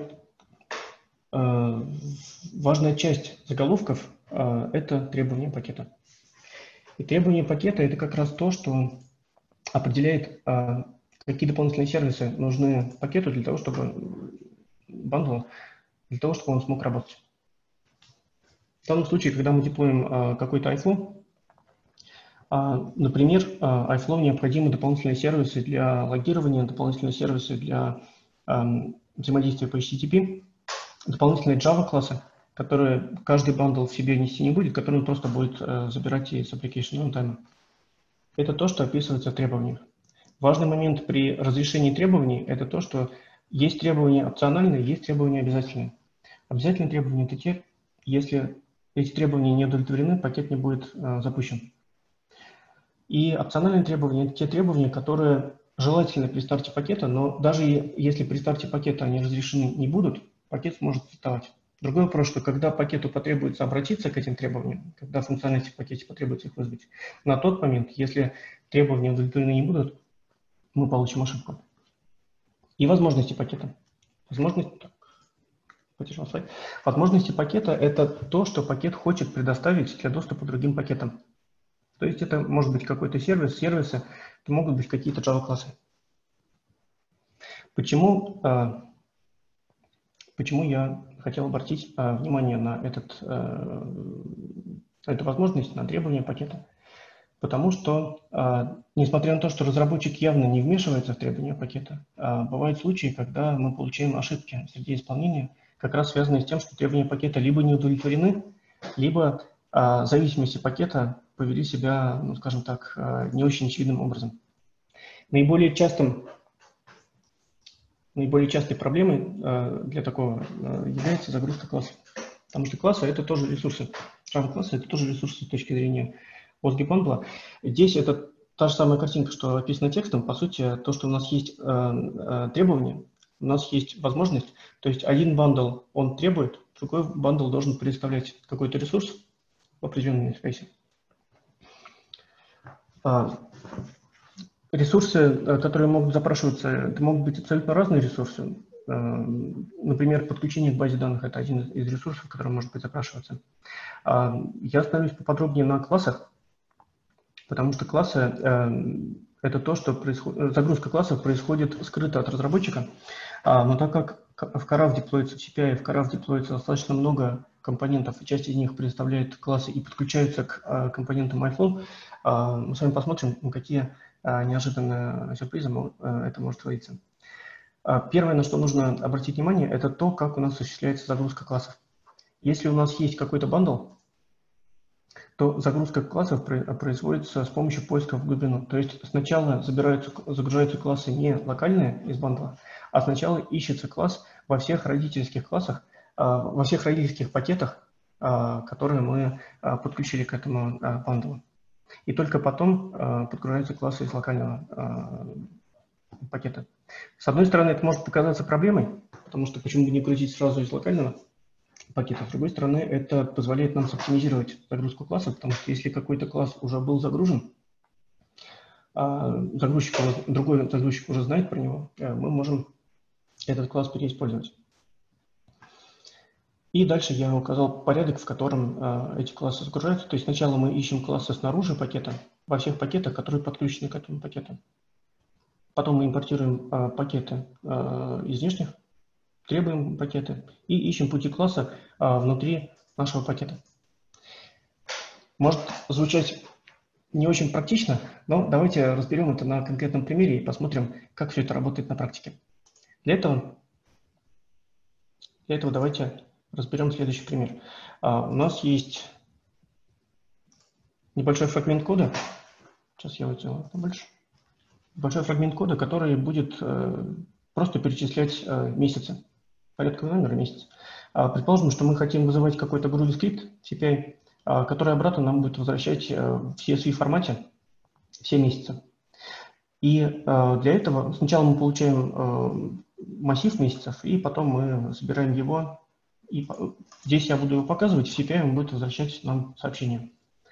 важная часть заголовков – это требования пакета. И требования пакета – это как раз то, что определяет, какие дополнительные сервисы нужны пакету для того, чтобы бандлу, для того, чтобы он смог работать. В данном случае, когда мы деплоим какой-то iFlow, например, iFlow необходимы дополнительные сервисы для логирования, дополнительные сервисы для взаимодействия по эйч ти ти пи, дополнительные Java-классы, которые каждый бандл в себе нести не будет, который он просто будет забирать из application runtime. Это то, что описывается в требованиях. Важный момент при разрешении требований – это то, что есть требования опциональные, есть требования обязательные. Обязательные требования – это те, если эти требования не удовлетворены, пакет не будет э, запущен. И опциональные требования – это те требования, которые желательны при старте пакета, но даже если при старте пакета они разрешены не будут, пакет сможет стартовать. Другой вопрос, что когда пакету потребуется обратиться к этим требованиям, когда функциональности в пакете потребуется их вызвать, на тот момент, если требования удовлетворены не будут, мы получим ошибку. И возможности пакета. Возможности, так, возможности пакета – это то, что пакет хочет предоставить для доступа к другим пакетам. То есть это может быть какой-то сервис, сервисы, это могут быть какие-то Java-классы. Почему, почему я хотел обратить внимание на этот, эту возможность, на требования пакета? Потому что, несмотря на то, что разработчик явно не вмешивается в требования пакета, бывают случаи, когда мы получаем ошибки среди исполнения, как раз связанные с тем, что требования пакета либо не удовлетворены, либо зависимости пакета повели себя, ну, скажем так, не очень очевидным образом. Наиболее частым, наиболее частой проблемой для такого является загрузка классов. Потому что классы – это тоже ресурсы. Java-классы – это тоже ресурсы с точки зрения PostgreSQL. Здесь это та же самая картинка, что описана текстом. По сути, то, что у нас есть э, э, требования, у нас есть возможность. То есть один бандл он требует, другой бандл должен предоставлять какой-то ресурс в определенном интерфейсе. А, ресурсы, которые могут запрашиваться, это могут быть абсолютно разные ресурсы. Например, подключение к базе данных – это один из ресурсов, который может быть запрашиваться. Я остановлюсь поподробнее на классах, потому что классы – это то, что происходит, загрузка классов происходит скрыто от разработчика, но так как в Карав деплоится в си пи ай, в Карав деплоится достаточно много компонентов, и часть из них предоставляет классы и подключаются к компонентам iFlow, мы с вами посмотрим, какие неожиданные сюрпризы это может твориться. Первое, на что нужно обратить внимание, это то, как у нас осуществляется загрузка классов. Если у нас есть какой-то бандл, то загрузка классов производится с помощью поиска в глубину. То есть сначала забираются, загружаются классы не локальные из бандла, а сначала ищется класс во всех родительских классах, во всех родительских пакетах, которые мы подключили к этому бандлу. И только потом подгружаются классы из локального пакета. С одной стороны, это может показаться проблемой, потому что почему бы не грузить сразу из локального пакета. С другой стороны, это позволяет нам оптимизировать загрузку класса, потому что если какой-то класс уже был загружен, а загрузчик, другой загрузчик уже знает про него, мы можем этот класс переиспользовать. И дальше я указал порядок, в котором эти классы загружаются. То есть сначала мы ищем классы снаружи пакета, во всех пакетах, которые подключены к этому пакету. Потом мы импортируем а, пакеты а, из внешних, требуем пакеты и ищем пути класса а, внутри нашего пакета. Может звучать не очень практично, но давайте разберем это на конкретном примере и посмотрим, как все это работает на практике. Для этого, для этого давайте разберем следующий пример. А, у нас есть небольшой фрагмент кода. Сейчас я его сделаю побольше. Большой фрагмент кода, который будет э, просто перечислять э, месяцы, порядковый номер и месяц. А, предположим, что мы хотим вызывать какой-то Groovy скрипт си пи ай, а, который обратно нам будет возвращать э, в си эс ви формате все месяцы. И э, для этого сначала мы получаем э, массив месяцев, и потом мы собираем его И здесь я буду его показывать, в си пи ай он будет возвращать нам сообщение.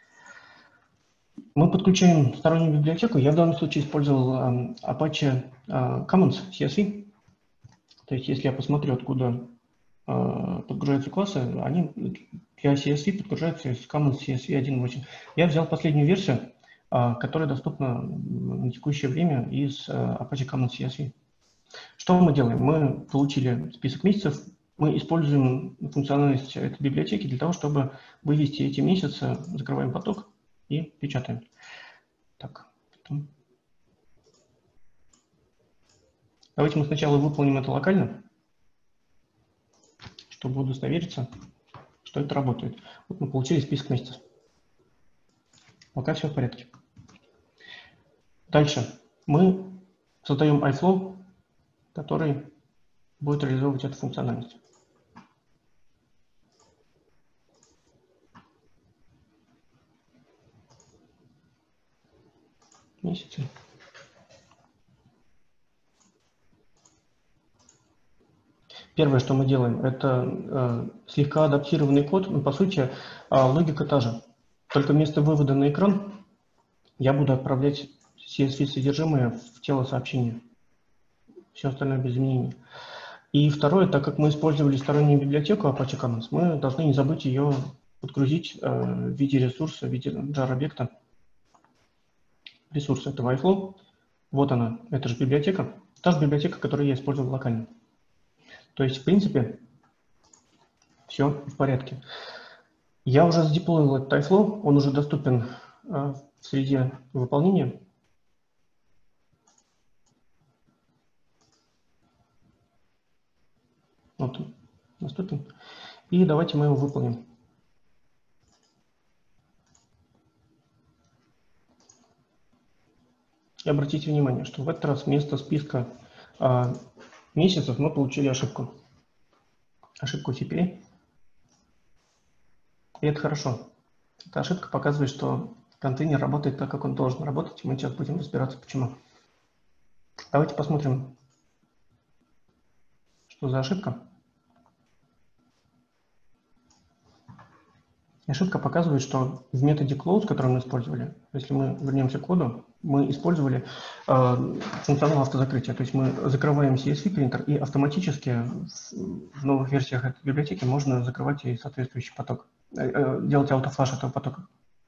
Мы подключаем стороннюю библиотеку. Я в данном случае использовал um, Apache uh, Commons си эс ви. То есть если я посмотрю, откуда uh, подгружаются классы, они для си эс ви подгружаются из Commons си эс ви один точка восемь. Я взял последнюю версию, uh, которая доступна на текущее время из uh, Apache Commons си эс ви. Что мы делаем? Мы получили список месяцев. Мы используем функциональность этой библиотеки для того, чтобы вывести эти месяцы, закрываем поток и печатаем. Так. Давайте мы сначала выполним это локально, чтобы удостовериться, что это работает. Вот мы получили список месяцев. Пока все в порядке. Дальше мы создаем iFlow, который будет реализовывать эту функциональность. Месяцы. Первое, что мы делаем, это э, слегка адаптированный код, но по сути э, логика та же. Только вместо вывода на экран я буду отправлять си эс ви-содержимое в тело сообщения. Все остальное без изменений. И второе, так как мы использовали стороннюю библиотеку Apache Commons, мы должны не забыть ее подгрузить э, в виде ресурса, в виде jar-объекта. Ресурс этого iFlow. Вот она, это же библиотека. Та же библиотека, которую я использовал локально. То есть, в принципе, все в порядке. Я уже задеплоил этот iFlow, он уже доступен э, в среде выполнения. Вот он доступен. И давайте мы его выполним. И обратите внимание, что в этот раз вместо списка а, месяцев мы получили ошибку. Ошибку си пи ай. И это хорошо. Эта ошибка показывает, что контейнер работает так, как он должен работать. Мы сейчас будем разбираться, почему. Давайте посмотрим, что за ошибка. Ошибка показывает, что в методе close, который мы использовали, если мы вернемся к коду, мы использовали э, функционал автозакрытия. То есть мы закрываем си эс ви принтер, и автоматически в новых версиях этой библиотеки можно закрывать и соответствующий поток, э, э, делать аутофлаш этого потока.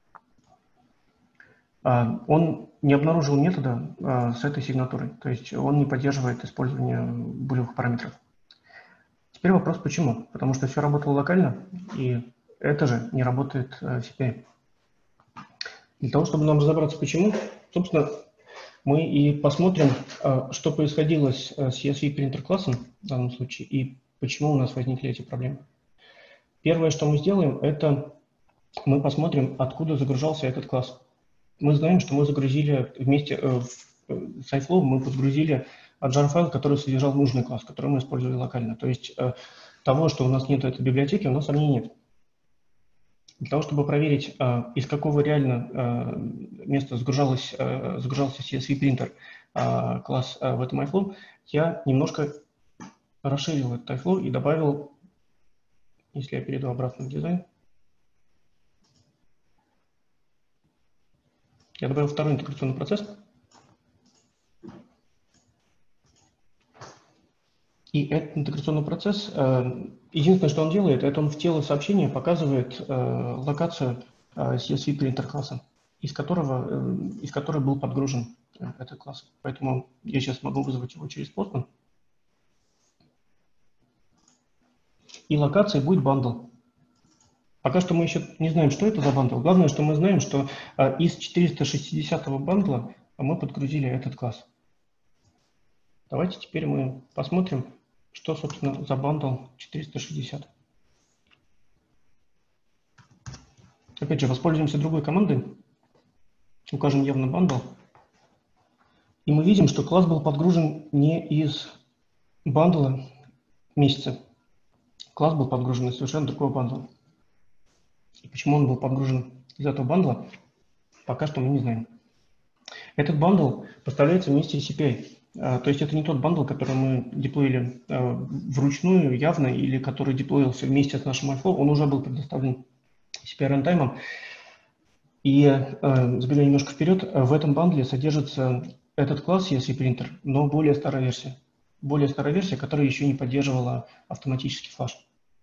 Э, он не обнаружил метода э, с этой сигнатурой, то есть он не поддерживает использование булевых параметров. Теперь вопрос, почему? Потому что все работало локально, и это же не работает в си пи ай. Для того, чтобы нам разобраться, почему, собственно, мы и посмотрим, что происходило с си эс ви принтер классом в данном случае и почему у нас возникли эти проблемы. Первое, что мы сделаем, это мы посмотрим, откуда загружался этот класс. Мы знаем, что мы загрузили вместе с iFlow, мы подгрузили jar-файл, который содержал нужный класс, который мы использовали локально. То есть того, что у нас нет этой библиотеки, у нас сомнений нет. Для того, чтобы проверить, из какого реально места загружалось, загружался си эс ви принтер класс в этом iFlow, я немножко расширил этот iFlow и добавил, если я перейду обратно в дизайн, я добавил второй интеграционный процесс. И этот интеграционный процесс, единственное, что он делает, это он в тело сообщения показывает локацию си эс ви принтер класса, из которого, из которой был подгружен этот класс. Поэтому я сейчас могу вызвать его через Postman. И локацией будет бандл. Пока что мы еще не знаем, что это за бандл. Главное, что мы знаем, что из четыреста шестидесятого бандла мы подгрузили этот класс. Давайте теперь мы посмотрим, что, собственно, за бандл четыреста шестьдесят. Опять же, воспользуемся другой командой. Укажем явно бандл. И мы видим, что класс был подгружен не из бандла месяца. Класс был подгружен из совершенно другого бандла. И почему он был подгружен из этого бандла, пока что мы не знаем. Этот бандл поставляется вместе с си пи ай. То есть это не тот бандл, который мы деплоили вручную явно или который деплоился вместе с нашим iFlow, он уже был предоставлен си пи ай рантаймом. И забегая немножко вперед, в этом бандле содержится этот класс си эс ви Printer, но более старая версия. Более старая версия, которая еще не поддерживала автоматический флаш.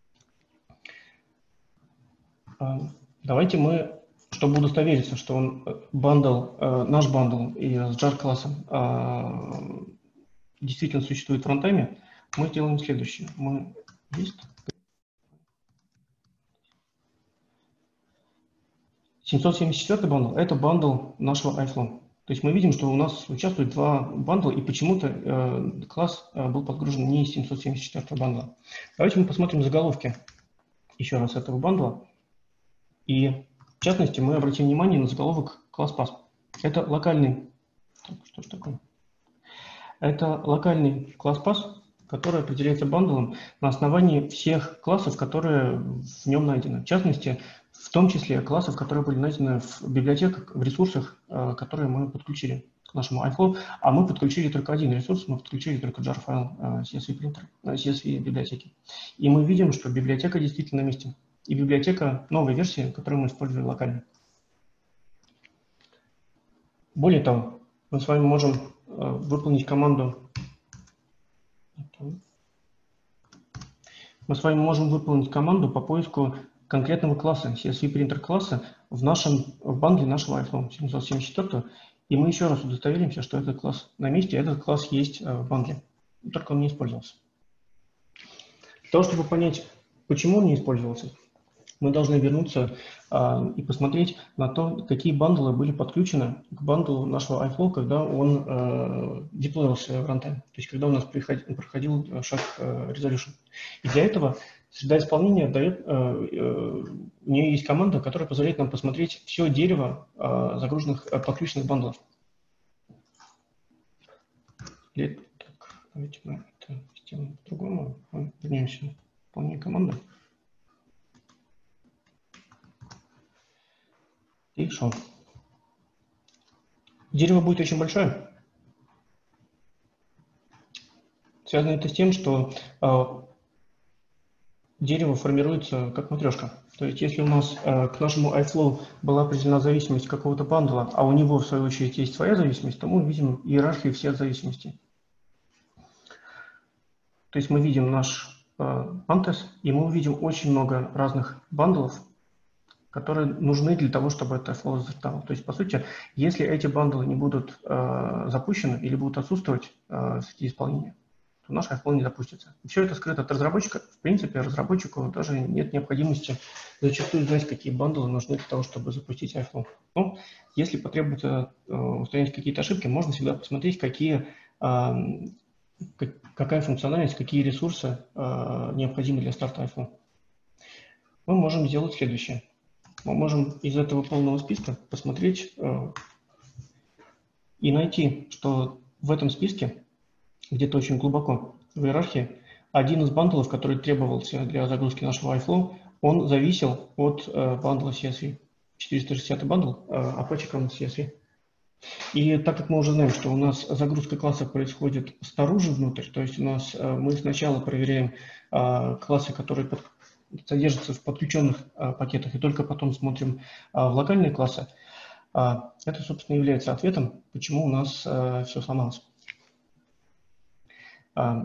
Давайте мы, чтобы удостовериться, что он бандл, наш бандл и с джар классом действительно существует в рантайме, мы сделаем следующее. Мы есть семьсот семьдесят четвёртый бандл – это бандл нашего iFlow. То есть мы видим, что у нас участвует два бандла, и почему-то э, класс э, был подгружен не из семьсот семьдесят четвёртого бандла. Давайте мы посмотрим заголовки еще раз этого бандла. И в частности мы обратим внимание на заголовок ClassPass. Это локальный, так, что ж такое? Это локальный ClassPass, который определяется бандлом на основании всех классов, которые в нем найдены. В частности, в том числе классов, которые были найдены в библиотеках, в ресурсах, которые мы подключили к нашему iFlow. А мы подключили только один ресурс, мы подключили только джар файл си эс ви Printer, си эс ви библиотеки. И мы видим, что библиотека действительно на месте. И библиотека новой версии, которую мы использовали локально. Более того, мы с вами можем выполнить команду. Мы с вами можем выполнить команду по поиску конкретного класса, си эс ви Printer класса в нашем в бандле нашего iFlow семьсот семьдесят четыре, и мы еще раз удостоверимся, что этот класс на месте, этот класс есть в бандле, только он не использовался. Для того, чтобы понять, почему он не использовался, мы должны вернуться э, и посмотреть на то, какие бандлы были подключены к бандлу нашего iFlow, когда он э, деплоился в рантайм, то есть когда у нас приходил, проходил шаг э, resolution. И для этого среда исполнения дает, э, э, у нее есть команда, которая позволяет нам посмотреть все дерево э, загруженных, э, подключенных бандлов. Так, давайте мы это сделаем по-другому. Мы вернемся в выполнение команды. И что? Дерево будет очень большое. Связано это с тем, что э, дерево формируется как матрешка. То есть если у нас э, к нашему iFlow была определена зависимость какого-то бандла, а у него в свою очередь есть своя зависимость, то мы видим иерархию всех зависимостей. То есть мы видим наш э, антес, и мы увидим очень много разных бандлов, которые нужны для того, чтобы это iFlow стартовал. То есть, по сути, если эти бандлы не будут э, запущены или будут отсутствовать э, в сети исполнения, то наш iFlow не запустится. И все это скрыто от разработчика. В принципе, разработчику даже нет необходимости зачастую знать, какие бандлы нужны для того, чтобы запустить iFlow. Но если потребуется э, устранить какие-то ошибки, можно всегда посмотреть, какие, э, как, какая функциональность, какие ресурсы э, необходимы для старта iFlow. Мы можем сделать следующее. Мы можем из этого полного списка посмотреть э, и найти, что в этом списке, где-то очень глубоко в иерархии, один из бандлов, который требовался для загрузки нашего iFlow, он зависел от э, бандла си эс ви. четыреста шестидесятый бандл э, Apache Common си эс ви. И так как мы уже знаем, что у нас загрузка классов происходит снаружи внутрь, то есть у нас э, мы сначала проверяем э, классы, которые под, содержатся в подключенных э, пакетах, и только потом смотрим э, в локальные классы, э, это, собственно, является ответом, почему у нас э, все сломалось. Э,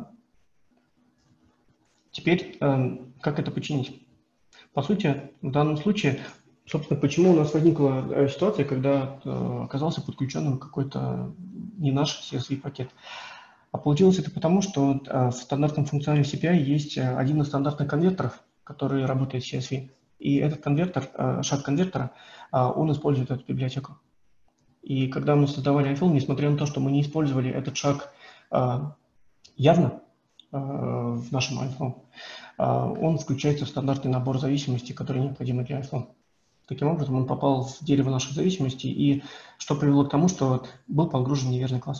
теперь, э, как это починить? По сути, в данном случае, собственно, почему у нас возникла ситуация, когда э, оказался подключенным какой-то не наш си эс ви-пакет. А получилось это потому, что э, в стандартном функционале си пи ай есть один из стандартных конвертеров, который работает с си эс ви. И этот конвертер, э, шаг конвертера, э, он использует эту библиотеку. И когда мы создавали iFlow, несмотря на то, что мы не использовали этот шаг э, явно э, в нашем iFlow, он включается в стандартный набор зависимостей, которые необходимы для iFlow. Таким образом, он попал в дерево наших зависимостей, и что привело к тому, что был подгружен неверный класс.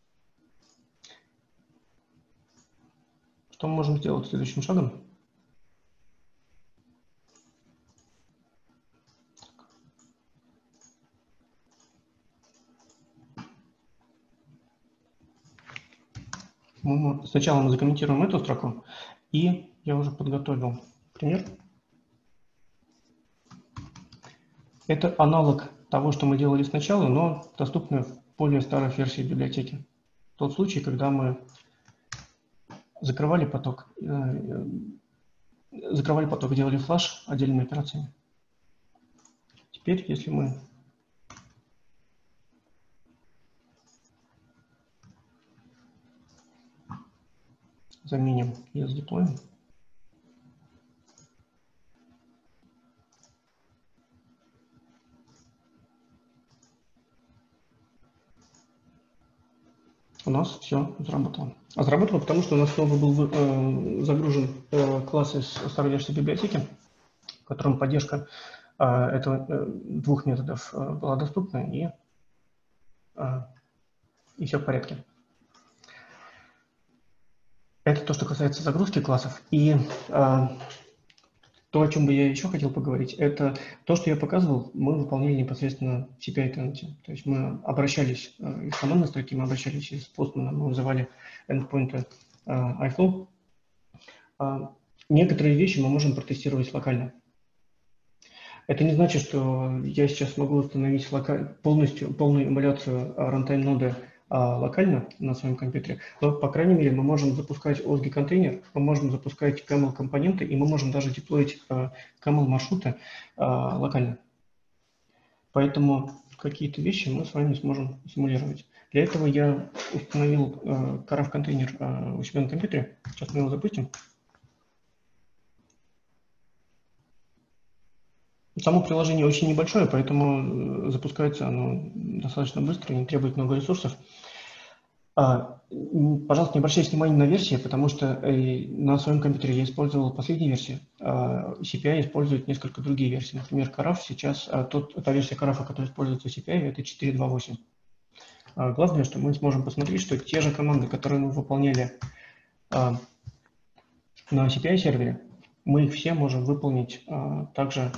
Что мы можем сделать следующим шагом? Мы, сначала мы закомментируем эту строку, и я уже подготовил пример. Это аналог того, что мы делали сначала, но доступный в более старой версии библиотеки. Тот случай, когда мы закрывали поток, э, закрывали поток, делали флаш отдельными операциями. Теперь, если мы заменим ESDeploy, у нас все заработало. А заработало, потому что у нас снова был э, загружен э, класс из старой версии библиотеки, в котором поддержка э, этого, э, двух методов э, была доступна, и, э, и все в порядке. Это то, что касается загрузки классов. И э, то, о чем бы я еще хотел поговорить, это то, что я показывал, мы выполняли непосредственно в си пи ай-тенанте. То есть мы обращались э, из командной строки, мы обращались из Postman, мы вызывали endpoint э, iFlow. Э, некоторые вещи мы можем протестировать локально. Это не значит, что я сейчас могу установить лока... полностью, полную эмуляцию runtime ноды а, локально на своем компьютере, но, по крайней мере, мы можем запускать о эс джи контейнер, мы можем запускать камел компоненты, и мы можем даже деплоить камел маршруты а, локально. Поэтому какие-то вещи мы с вами сможем симулировать. Для этого я установил а, Karaf контейнер а, у себя на компьютере. Сейчас мы его запустим. Само приложение очень небольшое, поэтому запускается оно достаточно быстро, не требует много ресурсов. Пожалуйста, не обращайте внимания на версии, потому что на своем компьютере я использовал последние версии. си пи ай использует несколько другие версии. Например, Karaf сейчас, тот, та версия Karaf, которая используется в си пи ай, это четыре точка два восемь. Главное, что мы сможем посмотреть, что те же команды, которые мы выполняли на си пи ай-сервере, мы их все можем выполнить также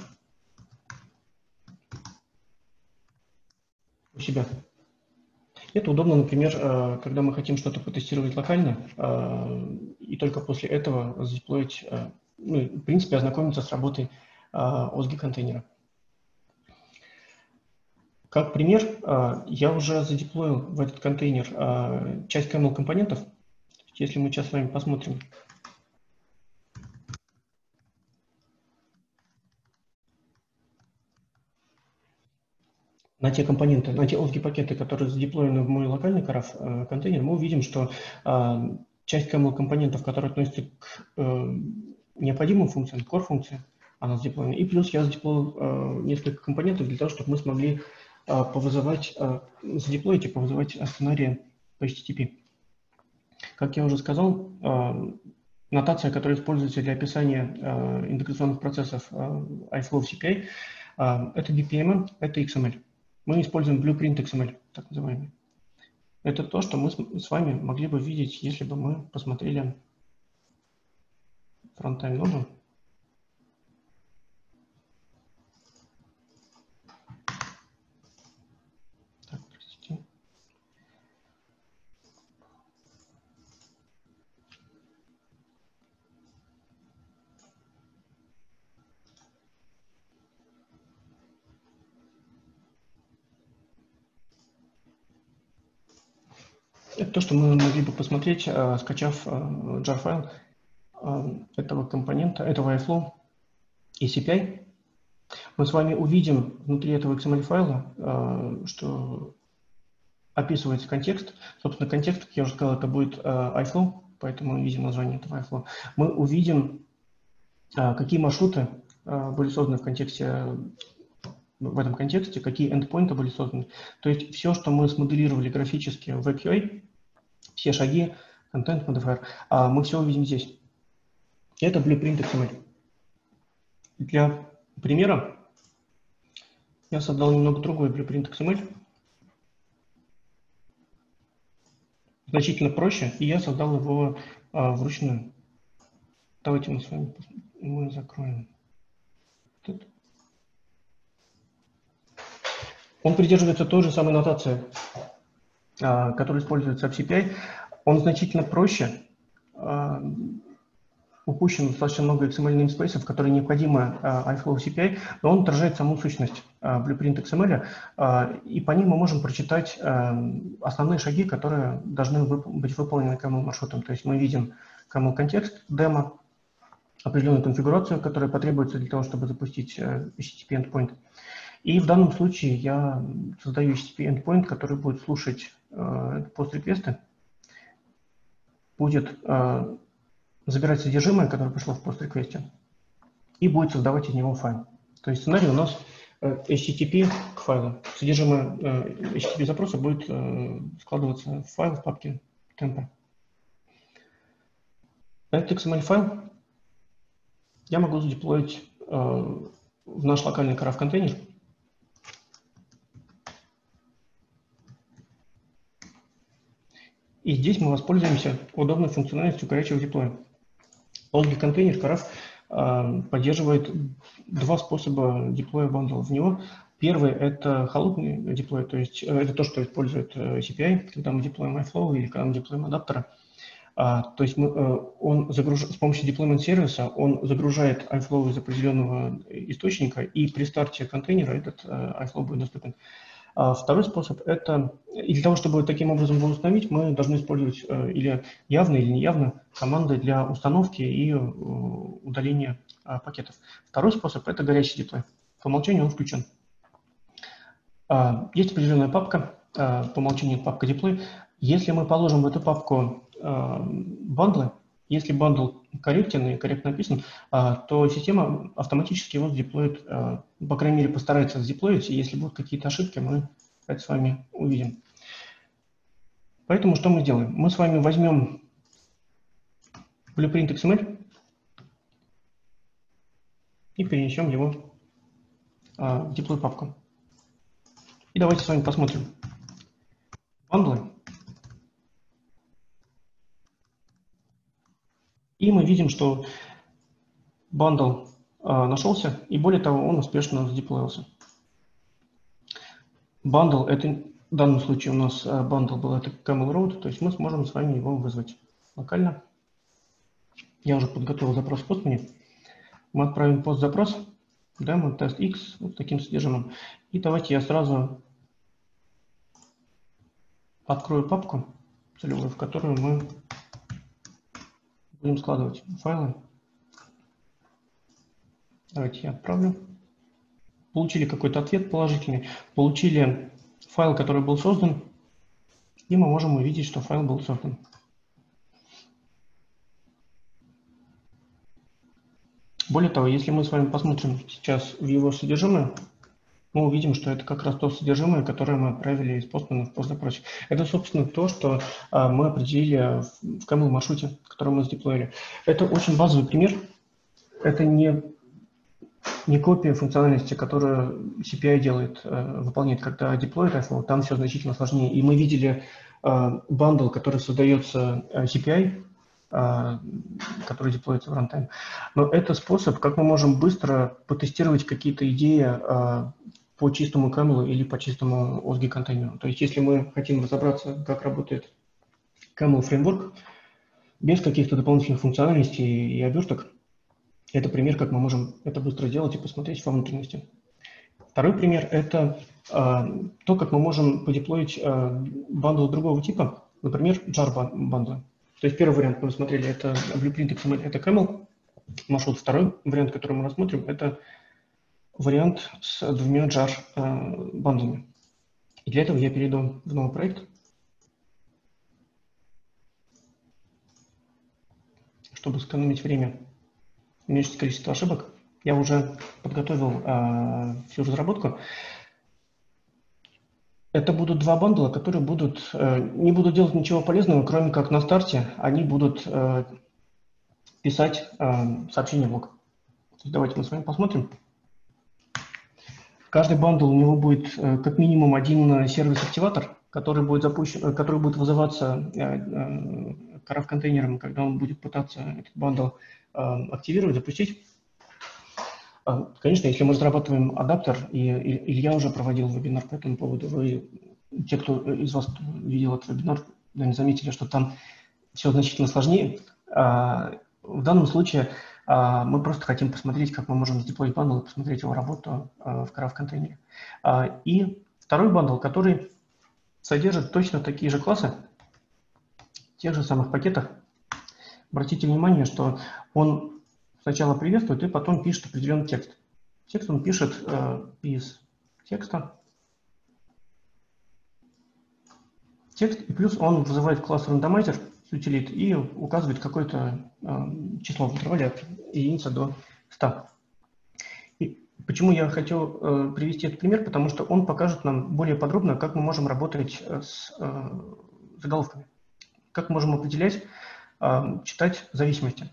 у себя. Это удобно, например, когда мы хотим что-то потестировать локально, и только после этого задеплоить, ну, в принципе, ознакомиться с работой о эс джи контейнера. Как пример, я уже задеплоил в этот контейнер часть камел компонентов. Если мы сейчас с вами посмотрим на те компоненты, на те о эс джи пакеты, которые задеплоены в мой локальный Karaf контейнер, мы увидим, что э, часть камел компонентов, которые относятся к э, необходимым функциям, core функции, она задеплоена. И плюс я задеплоил э, несколько компонентов для того, чтобы мы смогли э, повызывать, э, задеплоить и повызывать сценарии по эйч ти ти пи. Как я уже сказал, э, нотация, которая используется для описания э, интеграционных процессов э, iFlow в си пи ай, э, это би пи эм эм, это икс эм эль. Мы используем Blueprint икс эм эль, так называемый. Это то, что мы с вами могли бы видеть, если бы мы посмотрели фронтайм ноду. Так, простите. Это то, что мы могли бы посмотреть, скачав jar-файл этого компонента, этого iFlow и си пи ай. Мы с вами увидим внутри этого икс эм эль-файла, что описывается контекст. Собственно, контекст, как я уже сказал, это будет iFlow, поэтому мы видим название этого iFlow. Мы увидим, какие маршруты были созданы в контексте, в этом контексте, какие эндпоинты были созданы. То есть все, что мы смоделировали графически в веб кью эй, все шаги, контент, modifier, мы все увидим здесь. Это Blueprint икс эм эль. Для примера я создал немного другой Blueprint икс эм эль. Значительно проще, и я создал его а, вручную. Давайте мы с вами мы закроем. Тут. Он придерживается той же самой нотации, а, которая используется в си пи ай. Он значительно проще. Упущено достаточно много икс эм эль namespace, которые необходимы iFlow си пи ай, но он отражает саму сущность Blueprint икс эм эль, и по ним мы можем прочитать основные шаги, которые должны быть выполнены камел маршрутом. То есть мы видим камел контекст, демо, определенную конфигурацию, которая потребуется для того, чтобы запустить эйч ти ти пи endpoint. И в данном случае я создаю эйч ти ти пи endpoint, который будет слушать пост-реквесты, будет забирать содержимое, которое пришло в пост-реквесте, и будет создавать из него файл. То есть сценарий у нас эйч ти ти пи к файлу. Содержимое эйч ти ти пи запроса будет складываться в файл в папке tempo. Этот икс эм эль файл я могу задеплоить в наш локальный Karaf контейнер. И здесь мы воспользуемся удобной функциональностью горячего деплоя. Postgre контейнер Karaf э, поддерживает два способа деплоя бандла в него. Первый – это холодный деплой, то есть э, это то, что использует э, си пи ай, когда мы деплоим iFlow или когда мы деплоим адаптера. А, то есть мы, э, он загруж... с помощью deployment сервиса он загружает iFlow из определенного источника, и при старте контейнера этот э, iFlow будет доступен. А второй способ – это, и для того, чтобы таким образом его установить, мы должны использовать э, или явно, или неявно команды для установки и э, удаления э, пакетов. Второй способ – это горячий деплой. По умолчанию он включен. А, есть определенная папка, э, по умолчанию папка деплой. Если мы положим в эту папку э, бандлы, если бандл корректен и корректно написан, э, то система автоматически его задеплоит, э, по крайней мере, постарается задеплоить, и если будут какие-то ошибки, мы это с вами увидим. Поэтому что мы сделаем? Мы с вами возьмем Blueprint икс эм эль и перенесем его э, в деплой папку. И давайте с вами посмотрим. Бандлы. И мы видим, что бандл э, нашелся, и более того, он успешно задеплоился. Бандл, это в данном случае у нас э, бандл был, это camel road, то есть мы сможем с вами его вызвать локально. Я уже подготовил запрос в Postman. Мы отправим пост-запрос, demo, test x, вот таким содержимым. И давайте я сразу открою папку целевую, в которую мы будем складывать файлы. Давайте я отправлю. Получили какой-то ответ положительный. Получили файл, который был создан. И мы можем увидеть, что файл был создан. Более того, если мы с вами посмотрим сейчас в его содержимое, мы увидим, что это как раз то содержимое, которое мы отправили из Postman в постзапросе. Это, собственно, то, что а, мы определили в, в камел маршруте, который мы задеплоили. Это очень базовый пример. Это не, не копия функциональности, которую си пи ай делает, э, выполняет, когда деплоит iFlow. Там все значительно сложнее. И мы видели э, бандл, который создается э, си пи ай, э, который деплоится в runtime. Но это способ, как мы можем быстро потестировать какие-то идеи э, по чистому камелу или по чистому о эс джи контейнеру. То есть, если мы хотим разобраться, как работает камел фреймворк без каких-то дополнительных функциональностей и оберток, это пример, как мы можем это быстро сделать и посмотреть во внутренности. Второй пример – это э, то, как мы можем подеплоить э, бандл другого типа, например, джар бандлы. То есть первый вариант мы рассмотрели – это Blueprint икс эм эль, это camel маршрут. Второй вариант, который мы рассмотрим, это вариант с двумя джар э, бандлами. И для этого я перейду в новый проект. Чтобы сэкономить время, уменьшить количество ошибок, я уже подготовил э, всю разработку. Это будут два бандла, которые будут, э, не будут делать ничего полезного, кроме как на старте они будут э, писать э, сообщение в лог. Давайте мы с вами посмотрим. Каждый бандл, у него будет э, как минимум один сервис-активатор, который будет запущен, который будет вызываться э, э, Karaf контейнером, когда он будет пытаться этот бандл э, активировать, запустить. Э, конечно, если мы разрабатываем адаптер, и, и Илья уже проводил вебинар по этому поводу, вы, те, кто из вас видел этот вебинар, наверное, заметили, что там все значительно сложнее. В данном случае мы просто хотим посмотреть, как мы можем сдеплоить бандл и посмотреть его работу в Graph-контейнере. И второй бандл, который содержит точно такие же классы, в тех же самых пакетах. Обратите внимание, что он сначала приветствует и потом пишет определенный текст. Текст он пишет э, из текста. Текст, и плюс он вызывает класс randomizer с утилит и указывает какое-то э, число в интервале от единицы до ста. И почему я хотел э, привести этот пример? Потому что он покажет нам более подробно, как мы можем работать с э, заголовками. Как мы можем определять, э, читать зависимости.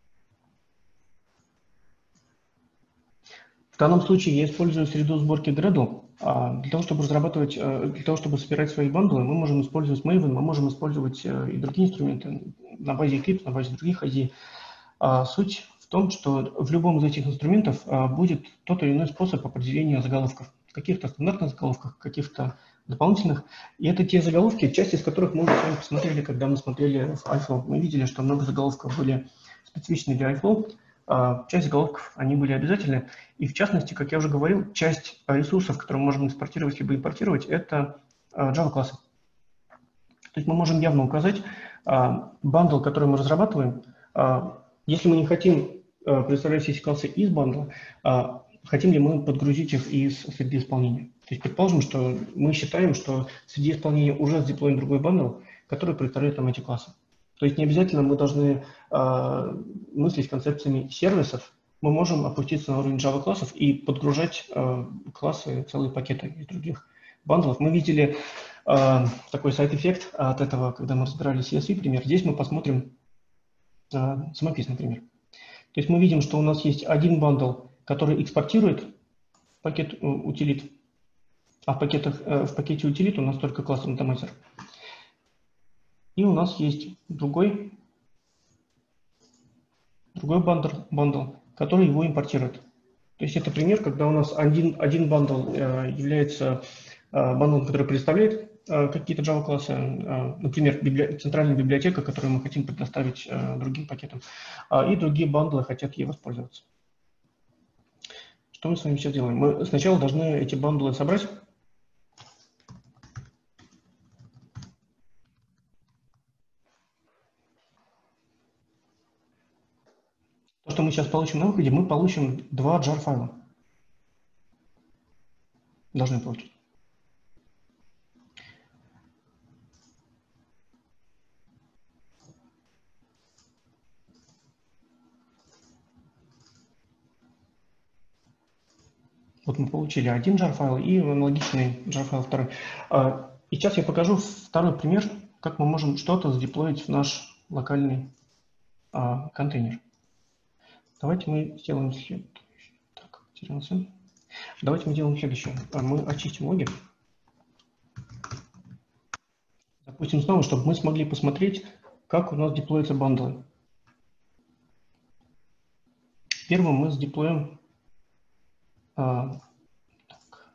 В данном случае я использую среду сборки Gradle. Для того, чтобы разрабатывать, для того, чтобы собирать свои бандлы, мы можем использовать Maven, мы можем использовать и другие инструменты на базе Eclipse, на базе других ай ди. Суть в том, что в любом из этих инструментов будет тот или иной способ определения заголовков. Каких-то стандартных заголовках, каких-то дополнительных. И это те заголовки, часть из которых мы уже с вами посмотрели, когда мы смотрели в iFlow. Мы видели, что много заголовков были специфичны для iFlow. Часть заголовков, они были обязательны. И в частности, как я уже говорил, часть ресурсов, которые мы можем экспортировать либо импортировать, это Java-классы. То есть мы можем явно указать бандл, который мы разрабатываем. Если мы не хотим представлять все эти классы из бандла, хотим ли мы подгрузить их из среды исполнения. То есть предположим, что мы считаем, что в среде исполнения уже сдеплоен другой бандл, который представляет нам эти классы. То есть не обязательно мы должны э, мыслить концепциями сервисов. Мы можем опуститься на уровень Java-классов и подгружать э, классы, целые пакеты из других бандлов. Мы видели э, такой сайд-эффект от этого, когда мы разбирали си эс ви пример. Здесь мы посмотрим э, самописный пример. То есть мы видим, что у нас есть один бандл, который экспортирует пакет э, утилит, а в, пакетах, э, в пакете утилит у нас только класс randomizer. И у нас есть другой, другой бандл, бандл, который его импортирует. То есть это пример, когда у нас один, один бандл э, является э, бандлом, который представляет э, какие-то Java-классы, э, например, библи... центральная библиотека, которую мы хотим предоставить э, другим пакетам, э, и другие бандлы хотят ей воспользоваться. Что мы с вами сейчас делаем? Мы сначала должны эти бандлы собрать. То, что мы сейчас получим на выходе, мы получим два джар файла. Должны получить. Вот мы получили один джар файл и аналогичный джар файл второй. И сейчас я покажу второй пример, как мы можем что-то задеплоить в наш локальный а, контейнер. Давайте мы сделаем следующее. Так, потерялся. Давайте мы сделаем следующее. Мы очистим логи. Запустим снова, чтобы мы смогли посмотреть, как у нас деплоятся бандлы. Первым мы сдеплоим а, так.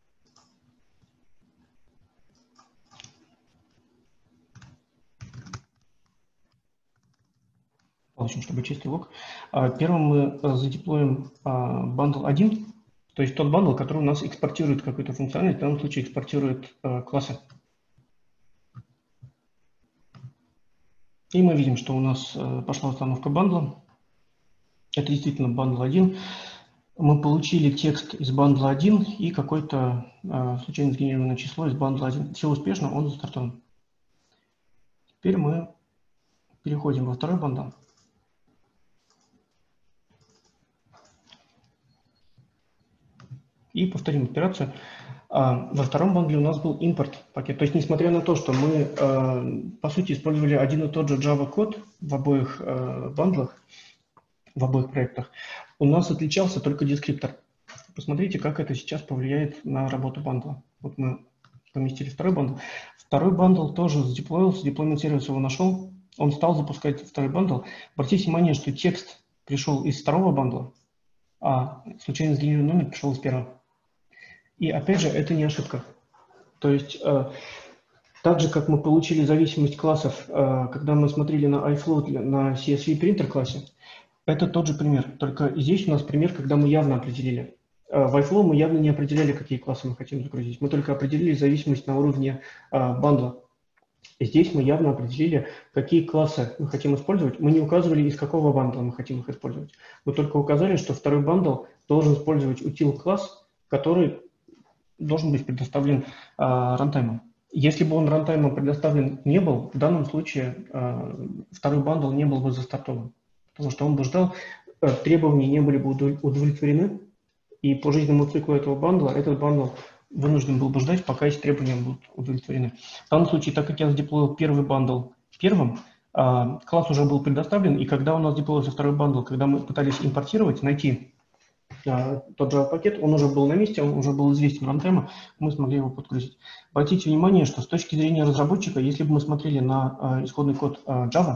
Получим, чтобы чистый лог. Первым мы задеплоим бандл один, то есть тот бандл, который у нас экспортирует какую-то функциональность, в данном случае экспортирует классы. И мы видим, что у нас пошла установка бандла. Это действительно бандл один. Мы получили текст из бандла один и какое-то случайно сгенерированное число из бандла один. Все успешно, он застартован. Теперь мы переходим во второй бандл. И повторим операцию. Во втором бандле у нас был импорт пакет. То есть, несмотря на то, что мы, по сути, использовали один и тот же Java-код в обоих бандлах, в обоих проектах, у нас отличался только дескриптор. Посмотрите, как это сейчас повлияет на работу бандла. Вот мы поместили второй бандл. Второй бандл тоже задеплоился, деплоймент сервис его нашел, он стал запускать второй бандл. Обратите внимание, что текст пришел из второго бандла, а случайно сгенерированный номер пришел из первого. И опять же, это не ошибка. То есть э, Так же, как мы получили зависимость классов, когда мы смотрели на iFloat, на си эс ви принтер классе, это тот же пример. Только здесь у нас пример, когда мы явно определили. В iFlow мы явно не определяли, какие классы мы хотим загрузить. Мы только определили зависимость на уровне бандла. Здесь мы явно определили, какие классы мы хотим использовать. Мы не указывали, из какого бандла мы хотим их использовать. Мы только указали, что второй бандл должен использовать утил-класс, который должен быть предоставлен а, рантаймом. Если бы он рантаймом предоставлен не был, в данном случае а, второй бандл не был бы застартован, потому что он бы ждал, а, требования не были бы удовлетворены, и по жизненному циклу этого бандла этот бандл вынужден был бы ждать, пока эти требования будут удовлетворены. В данном случае, так как я задеплоил первый бандл первым, а, класс уже был предоставлен, и когда у нас деплоился второй бандл, когда мы пытались импортировать, найти тот же пакет, он уже был на месте, он уже был известен рантайму, мы смогли его подгрузить. Обратите внимание, что с точки зрения разработчика, если бы мы смотрели на uh, исходный код uh, Java,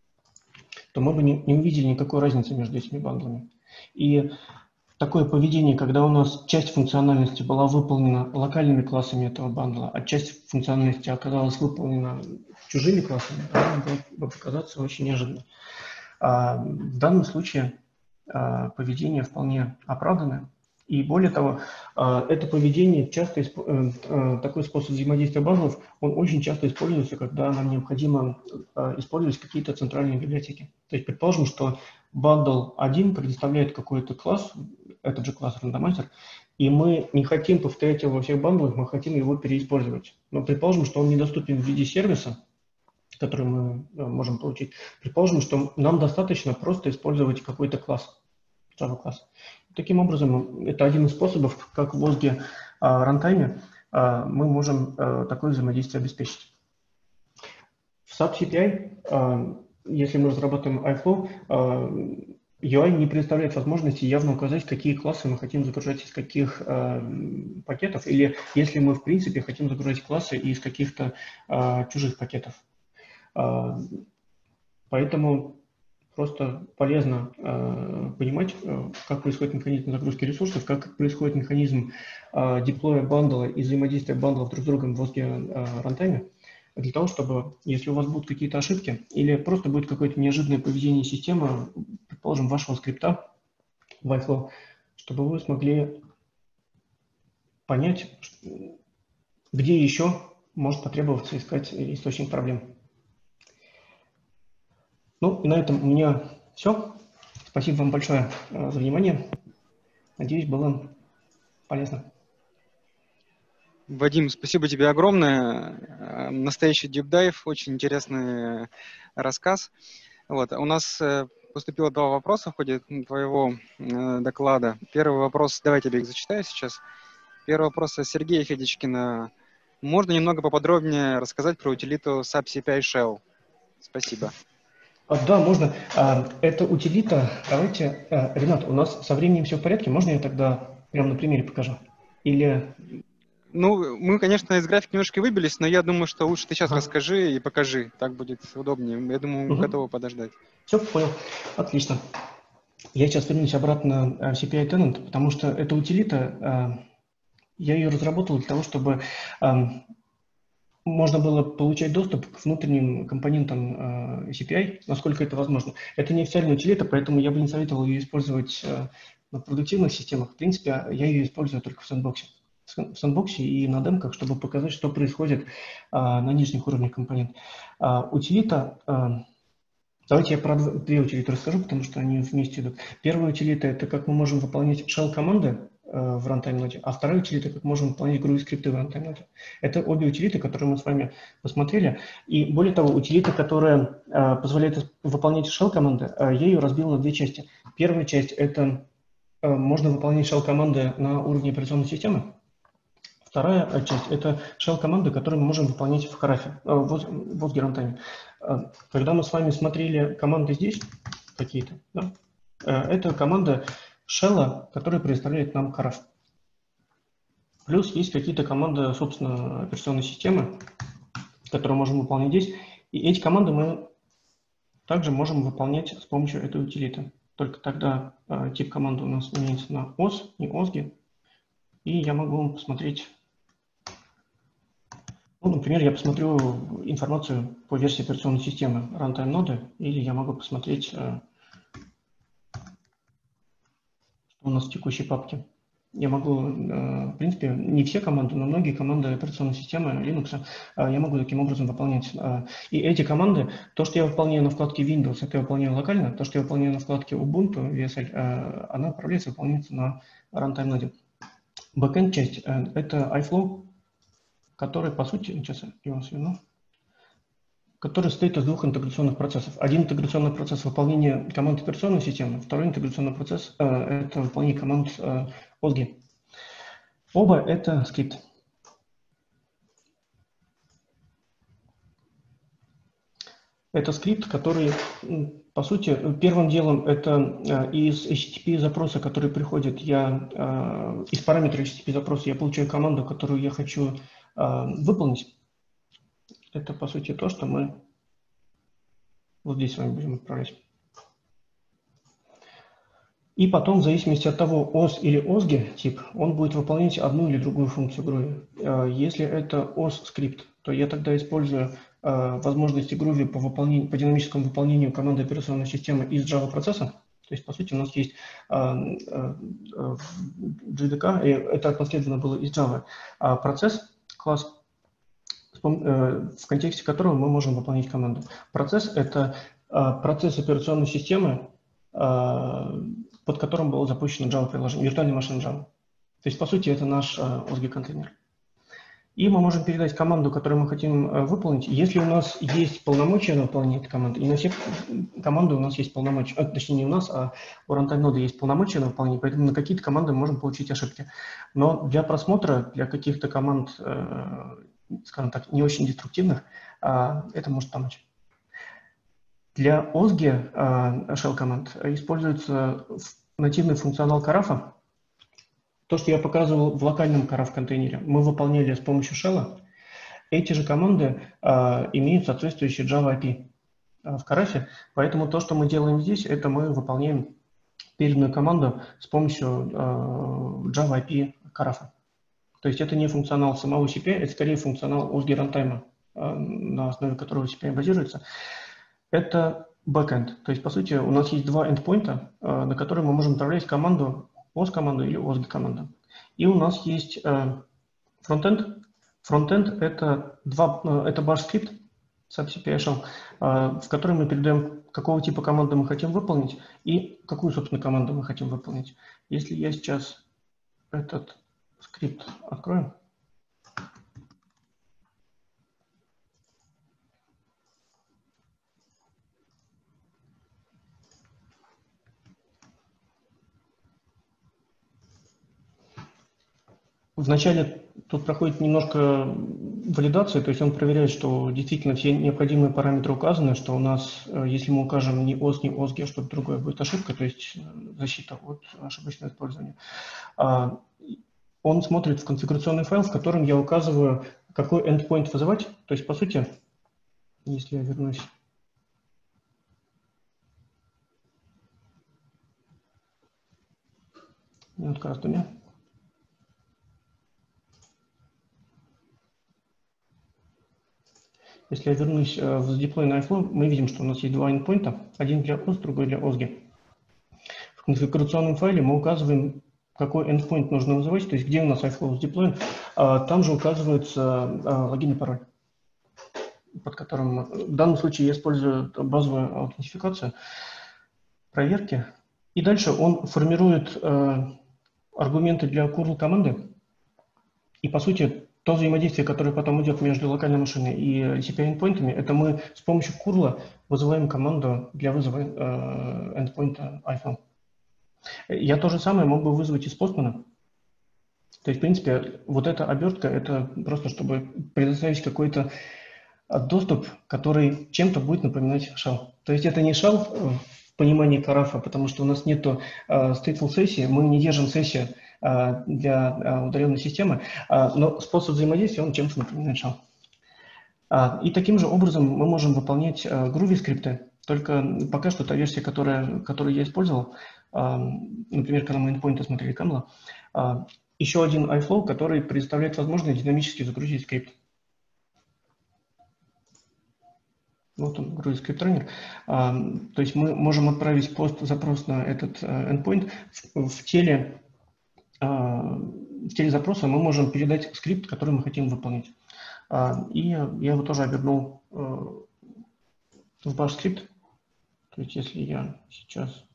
то мы бы не, не увидели никакой разницы между этими бандлами. И такое поведение, когда у нас часть функциональности была выполнена локальными классами этого бандла, а часть функциональности оказалась выполнена чужими классами, это будет показаться очень неожиданно. Uh, в данном случае поведение вполне оправданное. И более того, это поведение часто, такой способ взаимодействия бандлов, он очень часто используется, когда нам необходимо использовать какие-то центральные библиотеки. То есть, предположим, что бандл один предоставляет какой-то класс, этот же класс рандомайзер, и мы не хотим повторять его во всех бандлах, мы хотим его переиспользовать. Но предположим, что он недоступен в виде сервиса, который мы можем получить. Предположим, что нам достаточно просто использовать какой-то класс, Java класс. Таким образом, это один из способов, как в Озге рантайме мы можем такое взаимодействие обеспечить. В саб си пи ай, если мы разрабатываем iFlow, ю ай не предоставляет возможности явно указать, какие классы мы хотим загружать из каких пакетов, или если мы в принципе хотим загружать классы из каких-то чужих пакетов. Поэтому просто полезно э, понимать, э, как происходит механизм загрузки ресурсов, как происходит механизм э, деплоя бандла и взаимодействия бандлов друг с другом в Озге э, рантайме, для того, чтобы, если у вас будут какие-то ошибки или просто будет какое-то неожиданное поведение системы, предположим, вашего скрипта в iFlow, чтобы вы смогли понять, где еще может потребоваться искать источник проблем. Ну, и на этом у меня все. Спасибо вам большое за внимание. Надеюсь, было полезно. Вадим, спасибо тебе огромное. Настоящий дипдайв, очень интересный рассказ. Вот. У нас поступило два вопроса в ходе твоего доклада. Первый вопрос, давай я тебе их зачитаю сейчас. Первый вопрос от Сергея Федичкина. Можно немного поподробнее рассказать про утилиту саб си пи ай Shell? Спасибо. Да, можно. Это утилита. Давайте, Ренат, у нас со временем все в порядке. Можно я тогда прямо на примере покажу? Или... Ну, мы, конечно, из графика немножко выбились, но я думаю, что лучше ты сейчас ага. расскажи и покажи. Так будет удобнее. Я думаю, угу. готовы подождать. Все, понял. Отлично. Я сейчас вернусь обратно в си пи ай Tenant, потому что эта утилита, я ее разработал для того, чтобы можно было получать доступ к внутренним компонентам э, си пи ай, насколько это возможно. Это не официальная утилита, поэтому я бы не советовал ее использовать э, на продуктивных системах. В принципе, я ее использую только в сэндбоксе. В сэндбоксе и на демках, чтобы показать, что происходит э, на нижних уровнях компонент. Э, утилита, э, давайте я про две утилиты расскажу, потому что они вместе идут. Первая утилита – это как мы можем выполнять shell-команды в runtime-ноде, а вторая утилита, как можем выполнять груз-скрипты в runtime-ноде. Это обе утилиты, которые мы с вами посмотрели. И более того, утилита, которая э, позволяет выполнять shell-команды, э, я ее разбил на две части. Первая часть – это э, можно выполнять shell-команды на уровне операционной системы. Вторая часть – это shell-команды, которые мы можем выполнять в харафе, э, в, в Озге runtime. Э, когда мы с вами смотрели команды здесь, какие-то, да, э, это команда shell, который предоставляет нам хараф. Плюс есть какие-то команды, собственно, операционной системы, которые можем выполнять здесь. И эти команды мы также можем выполнять с помощью этой утилиты. Только тогда э, тип команды у нас меняется на ос, не озги. И я могу посмотреть, Ну, например, я посмотрю информацию по версии операционной системы runtime ноды, или я могу посмотреть, что у нас в текущей папке. Я могу, в принципе, не все команды, но многие команды операционной системы Linux я могу таким образом выполнять. И эти команды, то, что я выполняю на вкладке Windows, это я выполняю локально, то, что я выполняю на вкладке Ubuntu, ви эс эл, она управляется, выполняется на runtime ноде. Backend часть – это iFlow, который, по сути, сейчас я вас верну, который состоит из двух интеграционных процессов. Один интеграционный процесс выполнения команд операционной системы, второй интеграционный процесс э, – это выполнение команд э, о эс джи и. Оба – это скрипт. Это скрипт, который, по сути, первым делом это э, из эйч ти ти пи запроса, который приходит, я э, из параметров эйч ти ти пи запроса я получаю команду, которую я хочу э, выполнить. Это, по сути, то, что мы вот здесь с вами будем отправлять. И потом, в зависимости от того, ос или о эс джи и тип, он будет выполнять одну или другую функцию Groovy. Если это ос скрипт, то я тогда использую возможности Groovy по, выполнению, по динамическому выполнению команды операционной системы из Java процесса. То есть, по сути, у нас есть джей ди кей, это отнаследовано было из Java, процесс, класс, в контексте которого мы можем выполнять команду. Процесс – это процесс операционной системы, под которым было запущено Java-приложение, виртуальная машина Java. То есть, по сути, это наш о эс джи и-контейнер. И мы можем передать команду, которую мы хотим выполнить. Если у нас есть полномочия на выполнение этой команды, и на все команды у нас есть полномочия, а, точнее не у нас, а у runtime ноды есть полномочия на выполнение, поэтому на какие-то команды мы можем получить ошибки. Но для просмотра, для каких-то команд, скажем так, не очень деструктивных, это может помочь. Для о эс джи и shell команд используется нативный функционал Carafa. То, что я показывал в локальном Carafa контейнере, мы выполняли с помощью shell. Эти же команды имеют соответствующий Java эй пи ай в Carafa, поэтому то, что мы делаем здесь, это мы выполняем переданную команду с помощью Java эй пи ай Carafa. То есть это не функционал самого си пи ай, это скорее функционал о эс джи и runtime, на основе которого си пи ай базируется. Это backend. То есть, по сути, у нас есть два эндпоинта, на которые мы можем управлять команду, о эс команду или о эс джи команду. И у нас есть фронтенд. Фронтенд это, два, это bash скрипт, sub-си пи ай shell, в который мы передаем, какого типа команды мы хотим выполнить и какую, собственно, команду мы хотим выполнить. Если я сейчас этот скрипт открою. Вначале тут проходит немножко валидация, то есть он проверяет, что действительно все необходимые параметры указаны, что у нас, если мы укажем не ос, не о эс джи, а что-то другое, будет ошибка, то есть защита от ошибочного использования. Он смотрит в конфигурационный файл, в котором я указываю, какой endpoint вызывать. То есть, по сути, если я вернусь... Минутка раздумья. Если я вернусь в deploy на iFlow, мы видим, что у нас есть два endpoint, один для ос, другой для о эс джи. В конфигурационном файле мы указываем, какой endpoint нужно вызывать, то есть где у нас iFlow deploy, там же указывается логин и пароль, под которым в данном случае я использую базовую аутентификацию, проверки. И дальше он формирует аргументы для curl команды, и по сути то взаимодействие, которое потом идет между локальной машиной и си пи ай-эндпоинтами, это мы с помощью curl вызываем команду для вызова endpoint iPhone. Я то же самое мог бы вызвать из Postman. То есть, в принципе, вот эта обертка, это просто чтобы предоставить какой-то доступ, который чем-то будет напоминать shell. То есть это не shell в понимании Carafa, потому что у нас нет stateful сессии, мы не держим сессию для удаленной системы, но способ взаимодействия, он чем-то напоминает shell. И таким же образом мы можем выполнять Groovy скрипты, только пока что та версия, которая, которую я использовал, например, когда мы endpoint смотрели Camel, еще один iFlow, который предоставляет возможность динамически загрузить скрипт. Вот он, грузит скрипт-раннер. То есть мы можем отправить пост-запрос на этот endpoint. В, в, теле, в теле запроса мы можем передать скрипт, который мы хотим выполнить. И я его тоже обернул в Bash скрипт. То есть если я сейчас...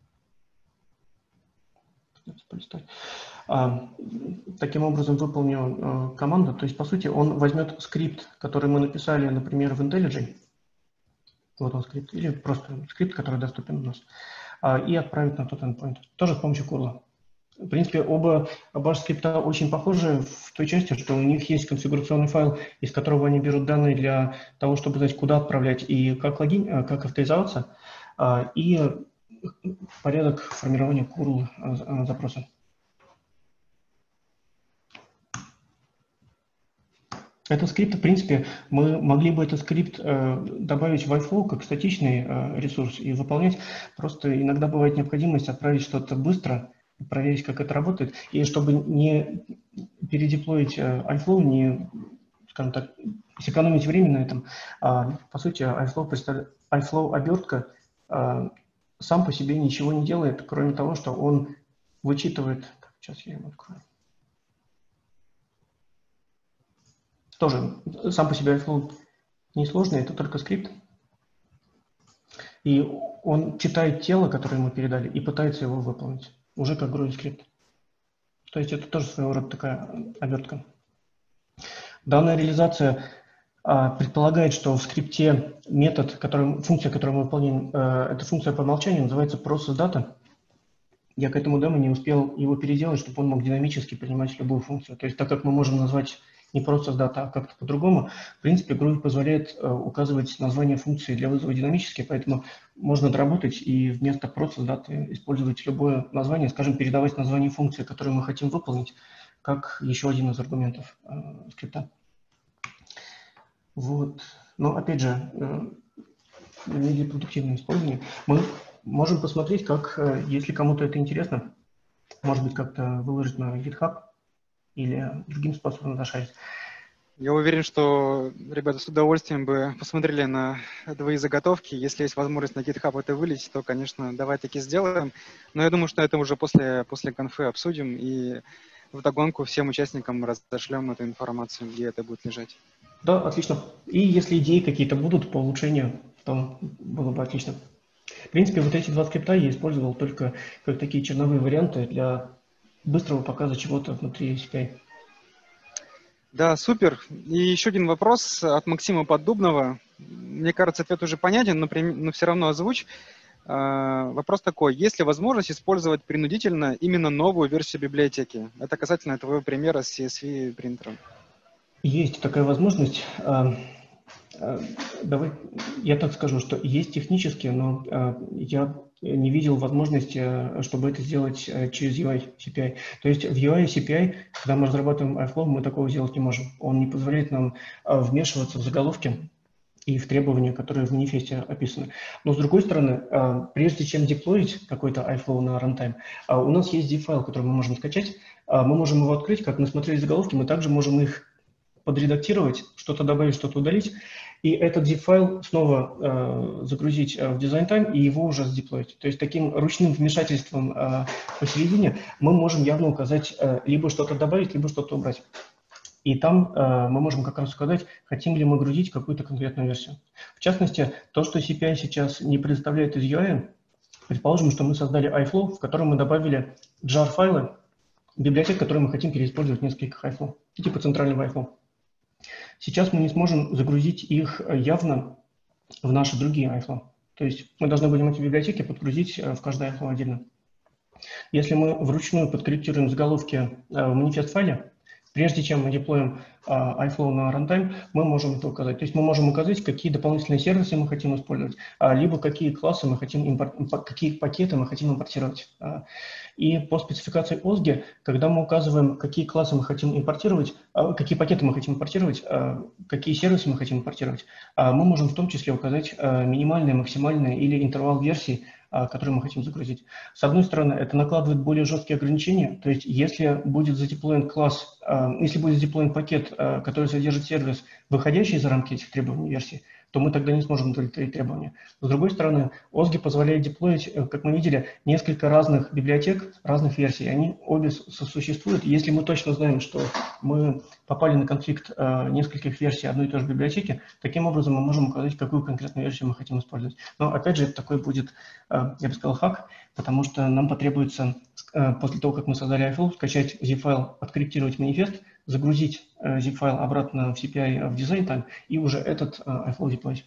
таким образом выполню команду, то есть по сути он возьмет скрипт, который мы написали, например, в IntelliJ, вот он скрипт, или просто скрипт, который доступен у нас, и отправит на тот endpoint, тоже с помощью курла. В принципе, оба Bash скрипта очень похожи в той части, что у них есть конфигурационный файл, из которого они берут данные для того, чтобы знать, куда отправлять и как логин, как авторизоваться, и порядок формирования курл запроса. Этот скрипт, в принципе, мы могли бы этот скрипт э, добавить в iFlow как статичный э, ресурс и выполнять. Просто иногда бывает необходимость отправить что-то быстро, проверить, как это работает. И чтобы не передеплоить э, iFlow, не, скажем так, сэкономить время на этом, э, по сути, iFlow, iFlow обертка э, сам по себе ничего не делает, кроме того, что он вычитывает... Сейчас я его открою. Тоже сам по себе iFlow несложный, это только скрипт. И он читает тело, которое мы передали, и пытается его выполнить, уже как грузит скрипт. То есть это тоже своего рода такая обертка. Данная реализация а, предполагает, что в скрипте метод, который, функция, которую мы выполняем, а, эта функция по умолчанию называется processData. Я к этому демо не успел его переделать, чтобы он мог динамически принимать любую функцию. То есть так как мы можем назвать не просто дата, а как-то по-другому, в принципе, Groovy позволяет э, указывать название функции для вызова динамически, поэтому можно доработать и вместо process даты использовать любое название, скажем, передавать название функции, которую мы хотим выполнить, как еще один из аргументов э, скрипта. Вот. Но опять же, э, для продуктивного использования мы можем посмотреть, как, э, если кому-то это интересно, может быть, как-то выложить на GitHub, или другим способом зашарить. Я уверен, что ребята с удовольствием бы посмотрели на твои заготовки. Если есть возможность на GitHub это вылить, то, конечно, давай таки сделаем. Но я думаю, что это уже после, после конфы обсудим и вдогонку всем участникам разошлем эту информацию, где это будет лежать. Да, отлично. И если идеи какие-то будут по улучшению, то было бы отлично. В принципе, вот эти два скрипта я использовал только как такие черновые варианты для быстрого показа чего-то внутри си пи ай. Да, супер. И еще один вопрос от Максима Поддубного. Мне кажется, ответ уже понятен, но, но все равно озвучь. Вопрос такой. Есть ли возможность использовать принудительно именно новую версию библиотеки? Это касательно твоего примера с си эс ви принтером. Есть такая возможность. Давай, я так скажу, что есть технически, но я не видел возможности, чтобы это сделать через ю ай си пи ай. То есть в ю ай си пи ай, когда мы разрабатываем iFlow, мы такого сделать не можем. Он не позволяет нам вмешиваться в заголовки и в требования, которые в манифесте описаны. Но с другой стороны, прежде чем деплоить какой-то iFlow на runtime, у нас есть zip-файл, который мы можем скачать. Мы можем его открыть, как мы смотрели заголовки, мы также можем их подредактировать, что-то добавить, что-то удалить, и этот zip-файл снова э, загрузить в DesignTime и его уже сдеплоить. То есть таким ручным вмешательством э, посередине мы можем явно указать э, либо что-то добавить, либо что-то убрать. И там э, мы можем как раз указать, хотим ли мы грузить какую-то конкретную версию. В частности, то, что си пи ай сейчас не предоставляет из ю ай, предположим, что мы создали iFlow, в котором мы добавили jar-файлы, библиотек, которые мы хотим переиспользовать в нескольких iFlow, типа центрального iFlow. Сейчас мы не сможем загрузить их явно в наши другие iFlow. То есть мы должны будем эти библиотеки подгрузить в каждый iFlow отдельно. Если мы вручную подкорректируем заголовки в манифест-файле, прежде чем мы деплоим iFlow на runtime, мы можем это указать. То есть мы можем указать, какие дополнительные сервисы мы хотим использовать, либо какие классы мы хотим импорт... какие пакеты мы хотим импортировать. И по спецификации о эс джи эй, когда мы указываем, какие классы мы хотим импортировать, какие пакеты мы хотим импортировать, какие сервисы мы хотим импортировать, мы можем в том числе указать минимальные, максимальные или интервал версий, которые мы хотим загрузить. С одной стороны, это накладывает более жесткие ограничения, то есть если будет задеплоен класс, если будет задеплоен пакет, который содержит сервис, выходящий за рамки этих требований версий, то мы тогда не сможем удовлетворить требования. С другой стороны, о эс джи позволяет деплоить, как мы видели, несколько разных библиотек, разных версий. Они обе сосуществуют. Если мы точно знаем, что мы попали на конфликт э, нескольких версий одной и той же библиотеки, таким образом мы можем указать, какую конкретную версию мы хотим использовать. Но опять же, это такой будет, э, я бы сказал, хак, потому что нам потребуется э, после того, как мы создали iFlow, скачать zip-файл, откорректировать манифест, загрузить э, zip-файл обратно в си пи ай в design time и уже этот э, iFlow деплоить.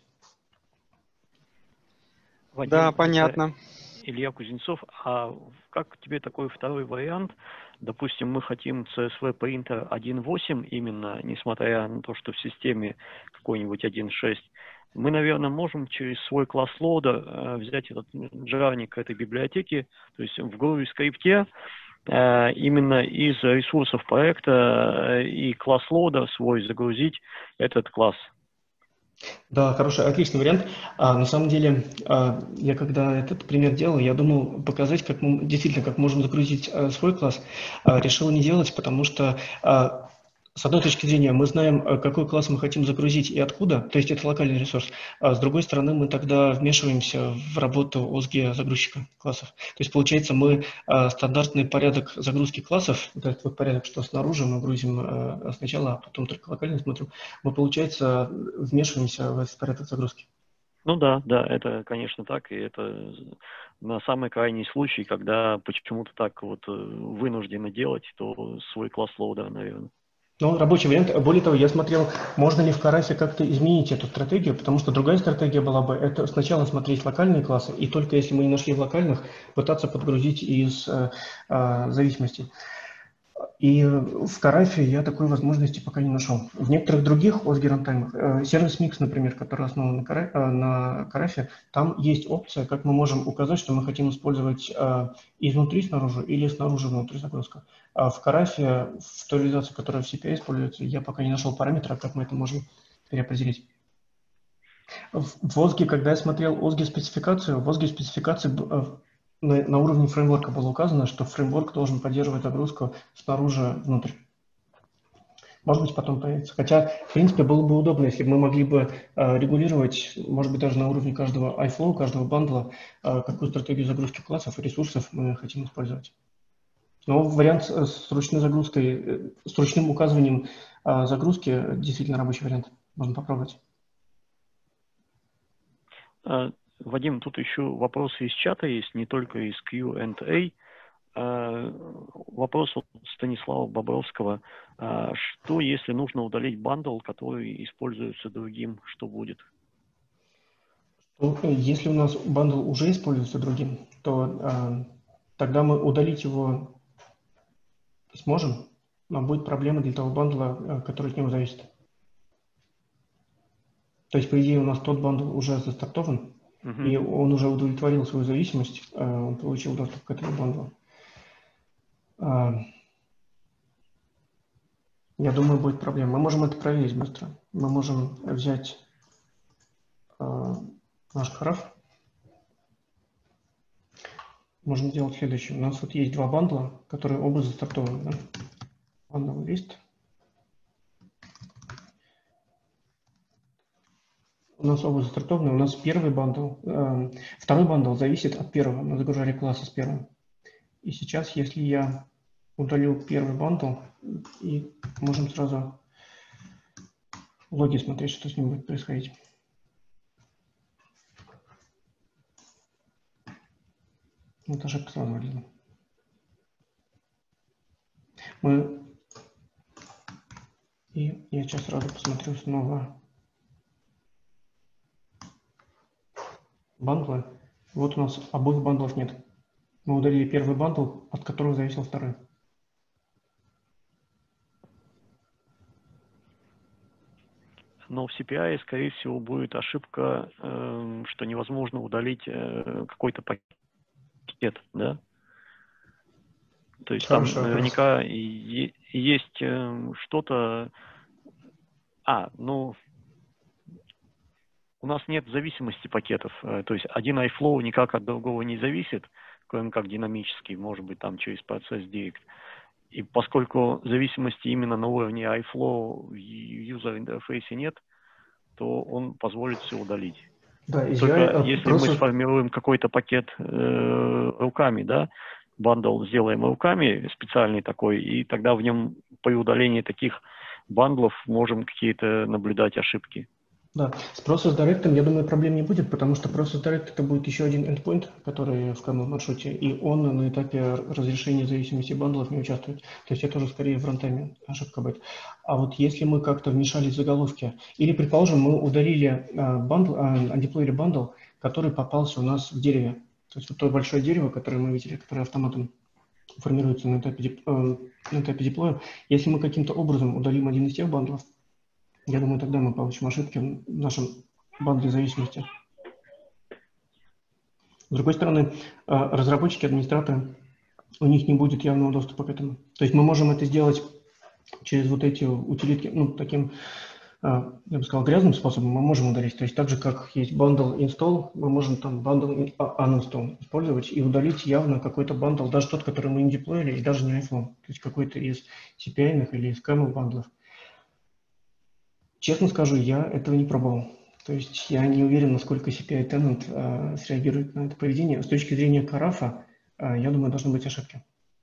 Вадим, Да, это понятно. Илья Кузнецов. А как тебе такой второй вариант? Допустим, мы хотим си эс ви принтер один точка восемь именно, несмотря на то, что в системе какой-нибудь один точка шесть. Мы, наверное, можем через свой класс лода э, взять этот джарник этой библиотеки, то есть в Groovy скрипте э, именно из ресурсов проекта э, и класс лода свой загрузить этот класс. Да, хороший, отличный вариант. А, на самом деле, а, я когда этот пример делал, я думал показать, как мы действительно, как можем загрузить а, свой класс. А, решил не делать, потому что а, с одной точки зрения мы знаем, какой класс мы хотим загрузить и откуда, то есть это локальный ресурс. А с другой стороны, мы тогда вмешиваемся в работу о эс джи загрузчика классов. То есть получается, мы а, стандартный порядок загрузки классов, вот этот вот порядок, что снаружи мы грузим а, сначала, а потом только локально смотрим, мы, получается, вмешиваемся в этот порядок загрузки. Ну да, да, это, конечно, так, и это на самый крайний случай, когда почему-то так вот вынуждены делать, то свой класс лода, наверное. Ну, рабочий вариант. Более того, я смотрел, можно ли в Карасе как-то изменить эту стратегию, потому что другая стратегия была бы это сначала смотреть локальные классы, и только если мы не нашли в локальных, пытаться подгрузить из э, э, зависимостей. И в Карафе я такой возможности пока не нашел. В некоторых других о эс джи рантаймах, э, сервис Mix, например, который основан на, Кара, э, на Карафе, там есть опция, как мы можем указать, что мы хотим использовать э, изнутри снаружи или снаружи внутрь загрузка. А в Карафе, в той реализации, которая в си пи ай используется, я пока не нашел параметра, как мы это можем переопределить. В, в о эс джи, когда я смотрел о эс джи спецификацию, в о эс джи спецификации На, на уровне фреймворка было указано, что фреймворк должен поддерживать загрузку снаружи внутрь. Может быть, потом появится. Хотя, в принципе, было бы удобно, если бы мы могли бы э, регулировать, может быть, даже на уровне каждого iFlow, каждого бандла, э, какую стратегию загрузки классов и ресурсов мы хотим использовать. Но вариант с, с ручной загрузкой, э, с ручным указыванием э, загрузки действительно рабочий вариант. Можно попробовать. Вадим, тут еще вопросы из чата есть, не только из кью энд эй. Вопрос от Станислава Бобровского. Что, если нужно удалить бандл, который используется другим, что будет? Если у нас бандл уже используется другим, то э, тогда мы удалить его сможем, но будет проблема для того бандла, который от него зависит. То есть, по идее, у нас тот бандл уже застартован, Uh-huh. и он уже удовлетворил свою зависимость, он получил доступ к этому бандлу. Я думаю, будет проблема. Мы можем это проверить быстро. Мы можем взять наш граф. Можем сделать следующее. У нас вот есть два бандла, которые оба застартованы. Да? Бандл лист. У нас оба застартованы. У нас первый бандл, э, второй бандл зависит от первого. Мы загружали классы с первым. И сейчас, если я удалил первый бандл, и можем сразу в логе смотреть, что с ним будет происходить. Вот ошибка сразу вылезла. Мы... И я сейчас сразу посмотрю снова бандлы. Вот у нас обоих бандлов нет. Мы удалили первый бандл, от которого зависел второй. Но в си пи ай, скорее всего, будет ошибка, э, что невозможно удалить э, какой-то пакет, да? То есть Хороший там наверняка и, и есть э, что-то... А, ну... У нас нет зависимости пакетов, то есть один iFlow никак от другого не зависит, кроме как динамический, может быть, там через процесс Direct. И поскольку зависимости именно на уровне iFlow в user интерфейсе нет, то он позволит все удалить. Да, Только я если просто... мы сформируем какой-то пакет э, руками, да, бандл сделаем руками, специальный такой, и тогда в нем при удалении таких бандлов можем какие-то наблюдать ошибки. Да, с Process Direct, я думаю, проблем не будет, потому что Process Direct это будет еще один endpoint, который в камл маршруте, и он на этапе разрешения зависимости бандлов не участвует. То есть это уже скорее в рантайме ошибка будет. А вот если мы как-то вмешались в заголовки, или, предположим, мы удалили бандл, undeployed бандл, который попался у нас в дереве. То есть вот то большое дерево, которое мы видели, которое автоматом формируется на этапе, на этапе деплоя, если мы каким-то образом удалим один из тех бандлов, я думаю, тогда мы получим ошибки в нашем бандле зависимости. С другой стороны, разработчики, администраторы, у них не будет явного доступа к этому. То есть мы можем это сделать через вот эти утилитки, ну, таким, я бы сказал, грязным способом мы можем удалить. То есть так же, как есть bundle install, мы можем там bundle uninstall использовать и удалить явно какой-то бандл, даже тот, который мы не деплоили, и даже не iPhone. То есть какой-то из си пи ай-ных или из камл бандлов. Честно скажу, я этого не пробовал. То есть я не уверен, насколько си пи ай-tenant э, среагирует на это поведение. С точки зрения карафа, э, я думаю, должны быть ошибки.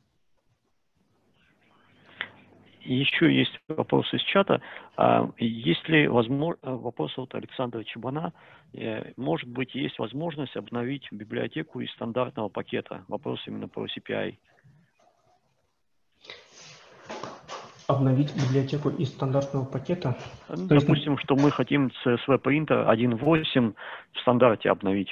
Еще есть вопрос из чата. Есть ли возможно... Вопрос от Александра Чебана. Может быть, есть возможность обновить библиотеку из стандартного пакета? Вопрос именно про си пи ай. Обновить библиотеку из стандартного пакета? Ну, То допустим, есть... что мы хотим си эс ви Printer один точка восемь в стандарте обновить.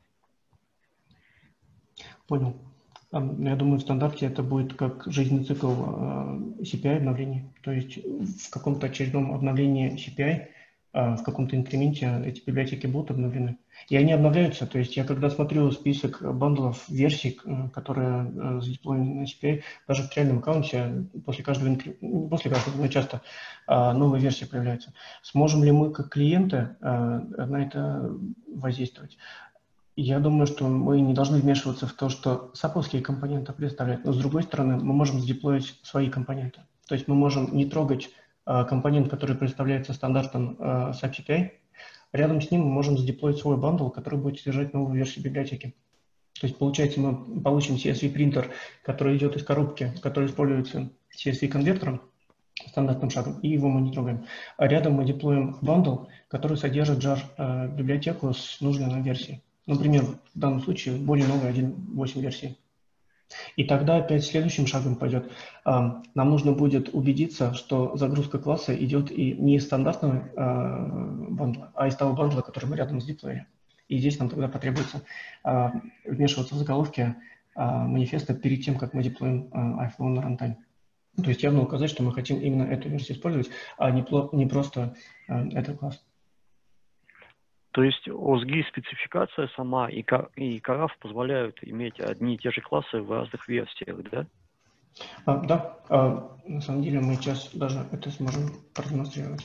Понял. Я думаю, в стандарте это будет как жизненный цикл си пи ай обновлений. То есть в каком-то очередном обновлении си пи ай, в каком-то инкременте эти библиотеки будут обновлены. И они обновляются. То есть я когда смотрю список бандлов, версий, которые задеплоены на си пи ай, даже в реальном аккаунте после каждого, после каждого, но часто новые версии появляются. Сможем ли мы как клиенты на это воздействовать? Я думаю, что мы не должны вмешиваться в то, что саповские компоненты представляют, но с другой стороны мы можем задеплоить свои компоненты. То есть мы можем не трогать э, компонент, который представляется стандартом э, сап си пи ай, рядом с ним мы можем задеплоить свой бандл, который будет содержать новую версию библиотеки. То есть получается мы получим си эс ви принтер, который идет из коробки, который используется си эс ви конвертером, стандартным шагом, и его мы не трогаем. А рядом мы деплоим бандл, который содержит джар э, библиотеку с нужной нам версией. Например, в данном случае более новой один точка восемь версии. И тогда опять следующим шагом пойдет. Нам нужно будет убедиться, что загрузка класса идет и не из стандартного бандла, а из того бандла, который мы рядом сдеплоили. И здесь нам тогда потребуется вмешиваться в заголовки манифеста перед тем, как мы деплоим iFlow на runtime. То есть явно указать, что мы хотим именно эту версию использовать, а не, не просто этот класс. То есть о эс джи спецификация сама и караф позволяют иметь одни и те же классы в разных версиях, да? А, да, а, на самом деле мы сейчас даже это сможем продемонстрировать.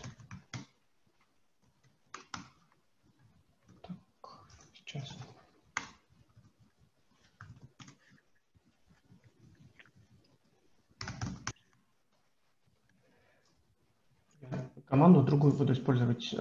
Так, сейчас. Команду другую буду использовать.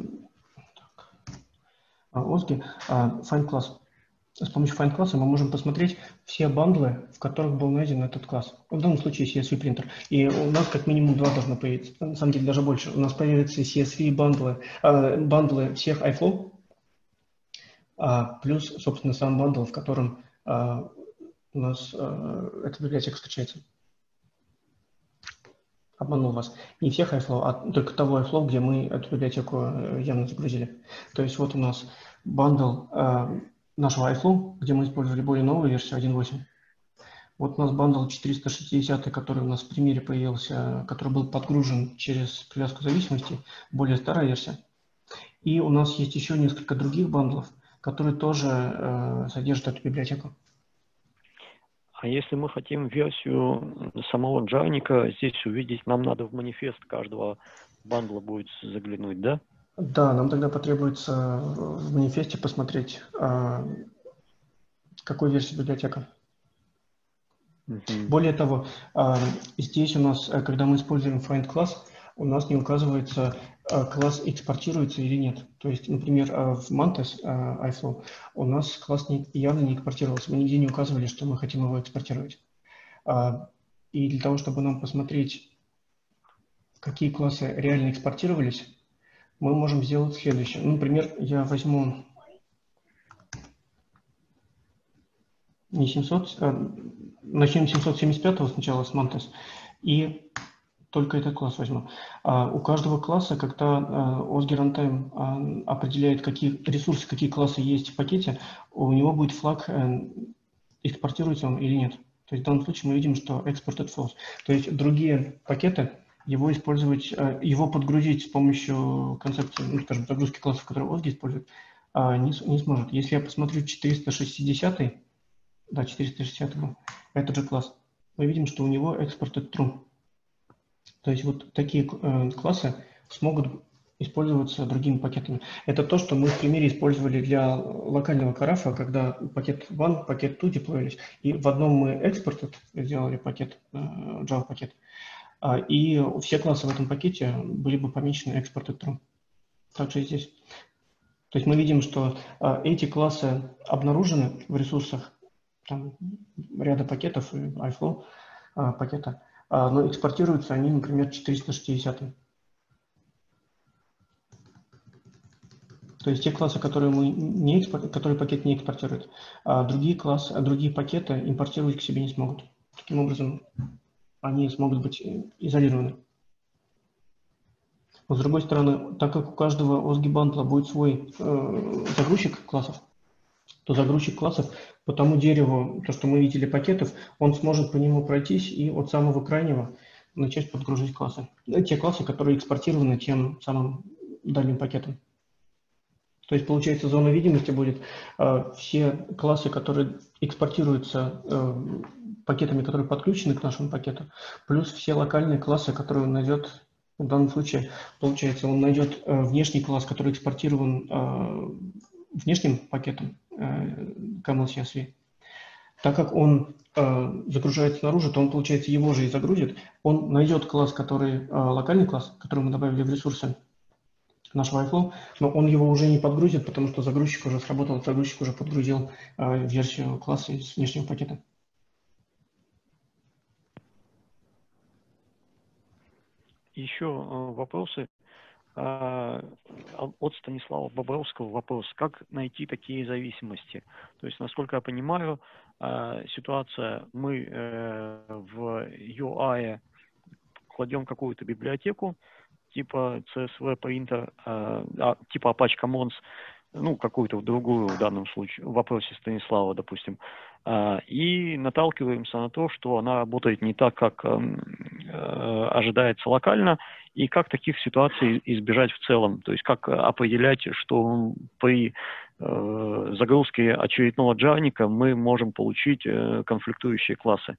о эс джи, find класс. С помощью find класса мы можем посмотреть все бандлы, в которых был найден этот класс. В данном случае си эс ви принтер. И у нас как минимум два должно появиться. На самом деле даже больше. У нас появятся си эс ви бандлы, бандлы всех iFlow, плюс, собственно, сам бандл, в котором у нас эта библиотека встречается. Обманул вас. Не всех iFlow, а только того iFlow, где мы эту библиотеку явно загрузили. То есть вот у нас бандл э, нашего iFlow, где мы использовали более новую версию один точка восемь. Вот у нас бандл четыреста шестьдесят, который у нас в примере появился, который был подгружен через привязку зависимости, более старая версия. И у нас есть еще несколько других бандлов, которые тоже э, содержат эту библиотеку. А если мы хотим версию самого джарника здесь увидеть, нам надо в манифест каждого бандла будет заглянуть, да? Да, нам тогда потребуется в манифесте посмотреть, какой версии библиотека. Mm-hmm. Более того, здесь у нас, когда мы используем find класс, у нас не указывается класс экспортируется или нет. То есть, например, в Mantis iFlow у нас класс явно не экспортировался. Мы нигде не указывали, что мы хотим его экспортировать. И для того, чтобы нам посмотреть, какие классы реально экспортировались, мы можем сделать следующее. Ну, например, я возьму не семьсот, а начнем с семьсот семьдесят пятого сначала, с Mantis, и только этот класс возьму. А у каждого класса, когда о эс джи Runtime а, определяет, какие ресурсы, какие классы есть в пакете, у него будет флаг, экспортируется он или нет. То есть в данном случае мы видим, что exported false. То есть другие пакеты, его использовать, его подгрузить с помощью концепции, ну, скажем, загрузки классов, которые о эс джи использует, не, не сможет. Если я посмотрю четыреста шестидесятый, да, четыреста шестидесятый, этот же класс, мы видим, что у него exported true. То есть вот такие э, классы смогут использоваться другими пакетами. Это то, что мы в примере использовали для локального карафа, когда пакет один, пакет два деплоились, и в одном мы exported сделали пакет, э, Java пакет, э, и все классы в этом пакете были бы помечены exported true. Также и здесь. То есть мы видим, что э, эти классы обнаружены в ресурсах там, ряда пакетов и iFlow э, пакета, но экспортируются они, например, четыреста шестидесятый. То есть те классы, которые, мы не экспорт, которые пакет не экспортирует, а другие, классы, а другие пакеты импортировать к себе не смогут. Таким образом, они смогут быть изолированы. Но с другой стороны, так как у каждого о эс джи бандла будет свой э, загрузчик классов, то загрузчик классов по тому дереву, то, что мы видели пакетов, он сможет по нему пройтись и от самого крайнего начать подгружать классы. Те классы, которые экспортированы тем самым дальним пакетом. То есть, получается, зона видимости будет э, все классы, которые экспортируются э, пакетами, которые подключены к нашему пакету, плюс все локальные классы, которые он найдет. В данном случае, получается, он найдет э, внешний класс, который экспортирован э, внешним пакетом камел си эс ви. Так как он э, загружается снаружи, то он, получается, его же и загрузит. Он найдет класс, который, э, локальный класс, который мы добавили в ресурсы нашего iFlow, но он его уже не подгрузит, потому что загрузчик уже сработал, загрузчик уже подгрузил э, версию класса из внешнего пакета. Еще э, вопросы? От Станислава Бобровского вопрос. Как найти такие зависимости? То есть, насколько я понимаю, ситуация, мы в ю ай кладем какую-то библиотеку типа си эс ви Printer, типа Apache Commons, ну, какую-то другую в данном случае, в вопросе Станислава, допустим, и наталкиваемся на то, что она работает не так, как ожидается локально, и как таких ситуаций избежать в целом, то есть как определять, что при загрузке очередного джарника мы можем получить конфликтующие классы.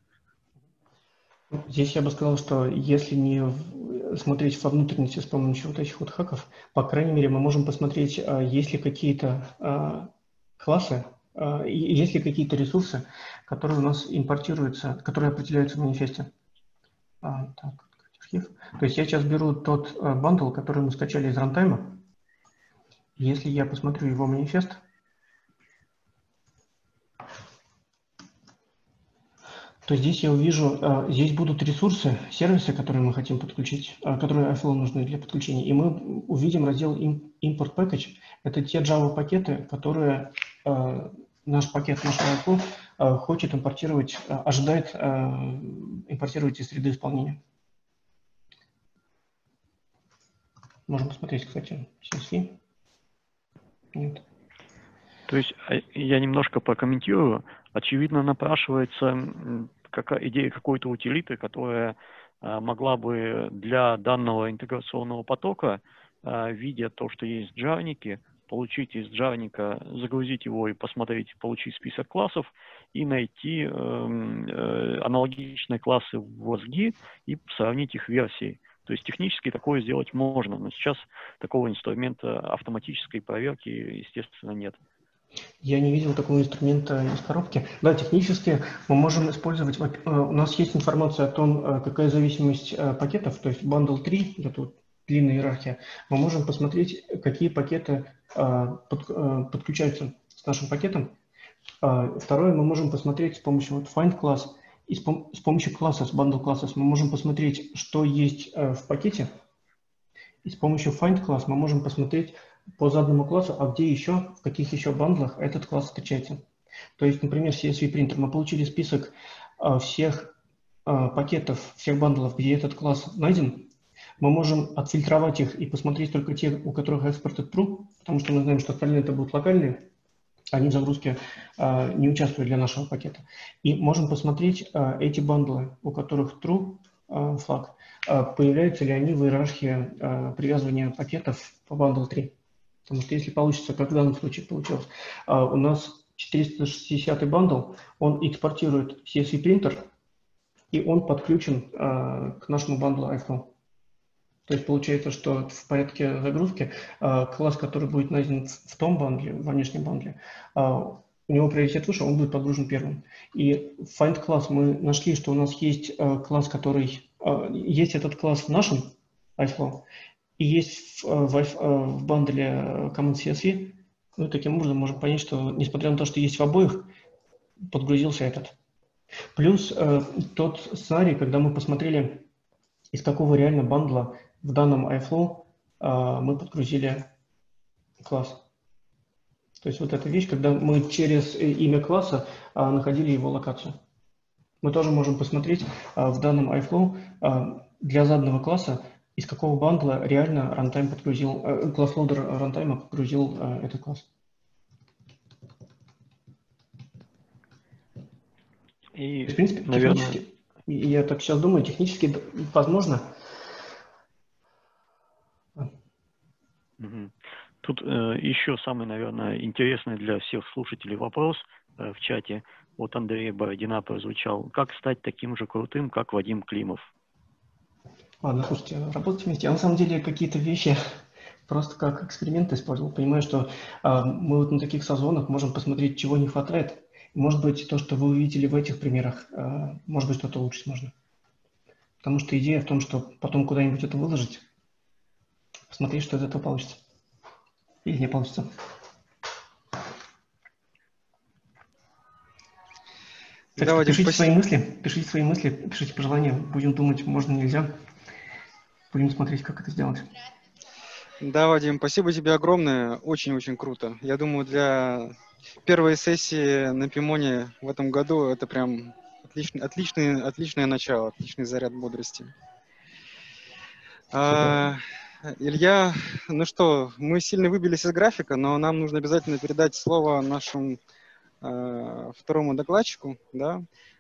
Здесь я бы сказал, что если не смотреть во внутренности с помощью вот этих вот хаков, по крайней мере, мы можем посмотреть, есть ли какие-то классы, есть ли какие-то ресурсы, которые у нас импортируются, которые определяются в манифесте. Так, архив. То есть я сейчас беру тот бандл, который мы скачали из рантайма. Если я посмотрю его манифест, то здесь я увижу, здесь будут ресурсы, сервисы, которые мы хотим подключить, которые iFlow нужны для подключения. И мы увидим раздел Import Package. Это те Java пакеты, которые наш пакет, наш iFlow хочет импортировать, ожидает импортировать из среды исполнения. Можем посмотреть, кстати, си эс ви. Нет. То есть я немножко прокомментирую. Очевидно, напрашивается какая идея какой-то утилиты, которая а, могла бы для данного интеграционного потока, а, видя то, что есть джарники, получить из джарника, загрузить его и посмотреть, получить список классов и найти э, э, аналогичные классы в о эс джи и сравнить их версии. То есть технически такое сделать можно, но сейчас такого инструмента автоматической проверки, естественно, нет. Я не видел такого инструмента из коробки. Да, технически мы можем использовать, у нас есть информация о том, какая зависимость пакетов, то есть bundle три, это вот длинная иерархия, мы можем посмотреть, какие пакеты под, подключаются с нашим пакетом. Второе, мы можем посмотреть с помощью вот find класс и с, пом с помощью класса, с bundle классов, мы можем посмотреть, что есть в пакете. И с помощью find класс мы можем посмотреть по заданному классу, а где еще, в каких еще бандлах этот класс встречается. То есть, например, си эс ви Printer. Мы получили список всех пакетов, всех бандлов, где этот класс найден. Мы можем отфильтровать их и посмотреть только те, у которых exported true, потому что мы знаем, что остальные это будут локальные, они в загрузке э, не участвуют для нашего пакета. И можем посмотреть э, эти бандлы, у которых true э, флаг, э, появляются ли они в иерархии э, привязывания пакетов по bundle три. Потому что если получится, как в данном случае получилось, э, у нас четыреста шестидесятый бандл, он экспортирует си эс ви Printer, и он подключен э, к нашему бандлу iFlow. То есть получается, что в порядке загрузки э, класс, который будет найден в том бандле, во внешнем бандле, э, у него приоритет выше, он будет подгружен первым. И в find класс мы нашли, что у нас есть э, класс, который... Э, есть этот класс в нашем iFlow, и есть в, в, в бандле command си эс ви. Ну, таким образом можем понять, что несмотря на то, что есть в обоих, подгрузился этот. Плюс э, тот сценарий, когда мы посмотрели, из какого реально бандла в данном iFlow э, мы подгрузили класс. То есть вот эта вещь, когда мы через имя класса э, находили его локацию. Мы тоже можем посмотреть э, в данном iFlow э, для заданного класса, из какого бандла реально runtime подгрузил, э, класс-лодер runtime подгрузил э, этот класс. И, в принципе, наверное, технически, я так сейчас думаю, технически возможно. Тут э, еще самый, наверное, интересный для всех слушателей вопрос э, в чате от Андрея Бородина прозвучал. Как стать таким же крутым, как Вадим Климов? Ладно, слушайте, работать вместе. Я на самом деле какие-то вещи просто как эксперимент использовал. Понимаю, что э, мы вот на таких созвонах можем посмотреть, чего не хватает. Может быть, то, что вы увидели в этих примерах, э, может быть, что-то улучшить можно. Потому что идея в том, что потом куда-нибудь это выложить, посмотреть, что из этого получится. Или не получится. Кстати, Да, пишите Вадим, свои мысли, пишите свои мысли, пишите пожелания. Будем думать, можно, нельзя. Будем смотреть, как это сделать. Да, Вадим, спасибо тебе огромное. Очень-очень круто. Я думаю, для первой сессии на Пимоне в этом году это прям отличный, отличный, отличное начало, отличный заряд бодрости. А, Илья, ну что, мы сильно выбились из графика, но нам нужно обязательно передать слово нашему а, второму докладчику, да,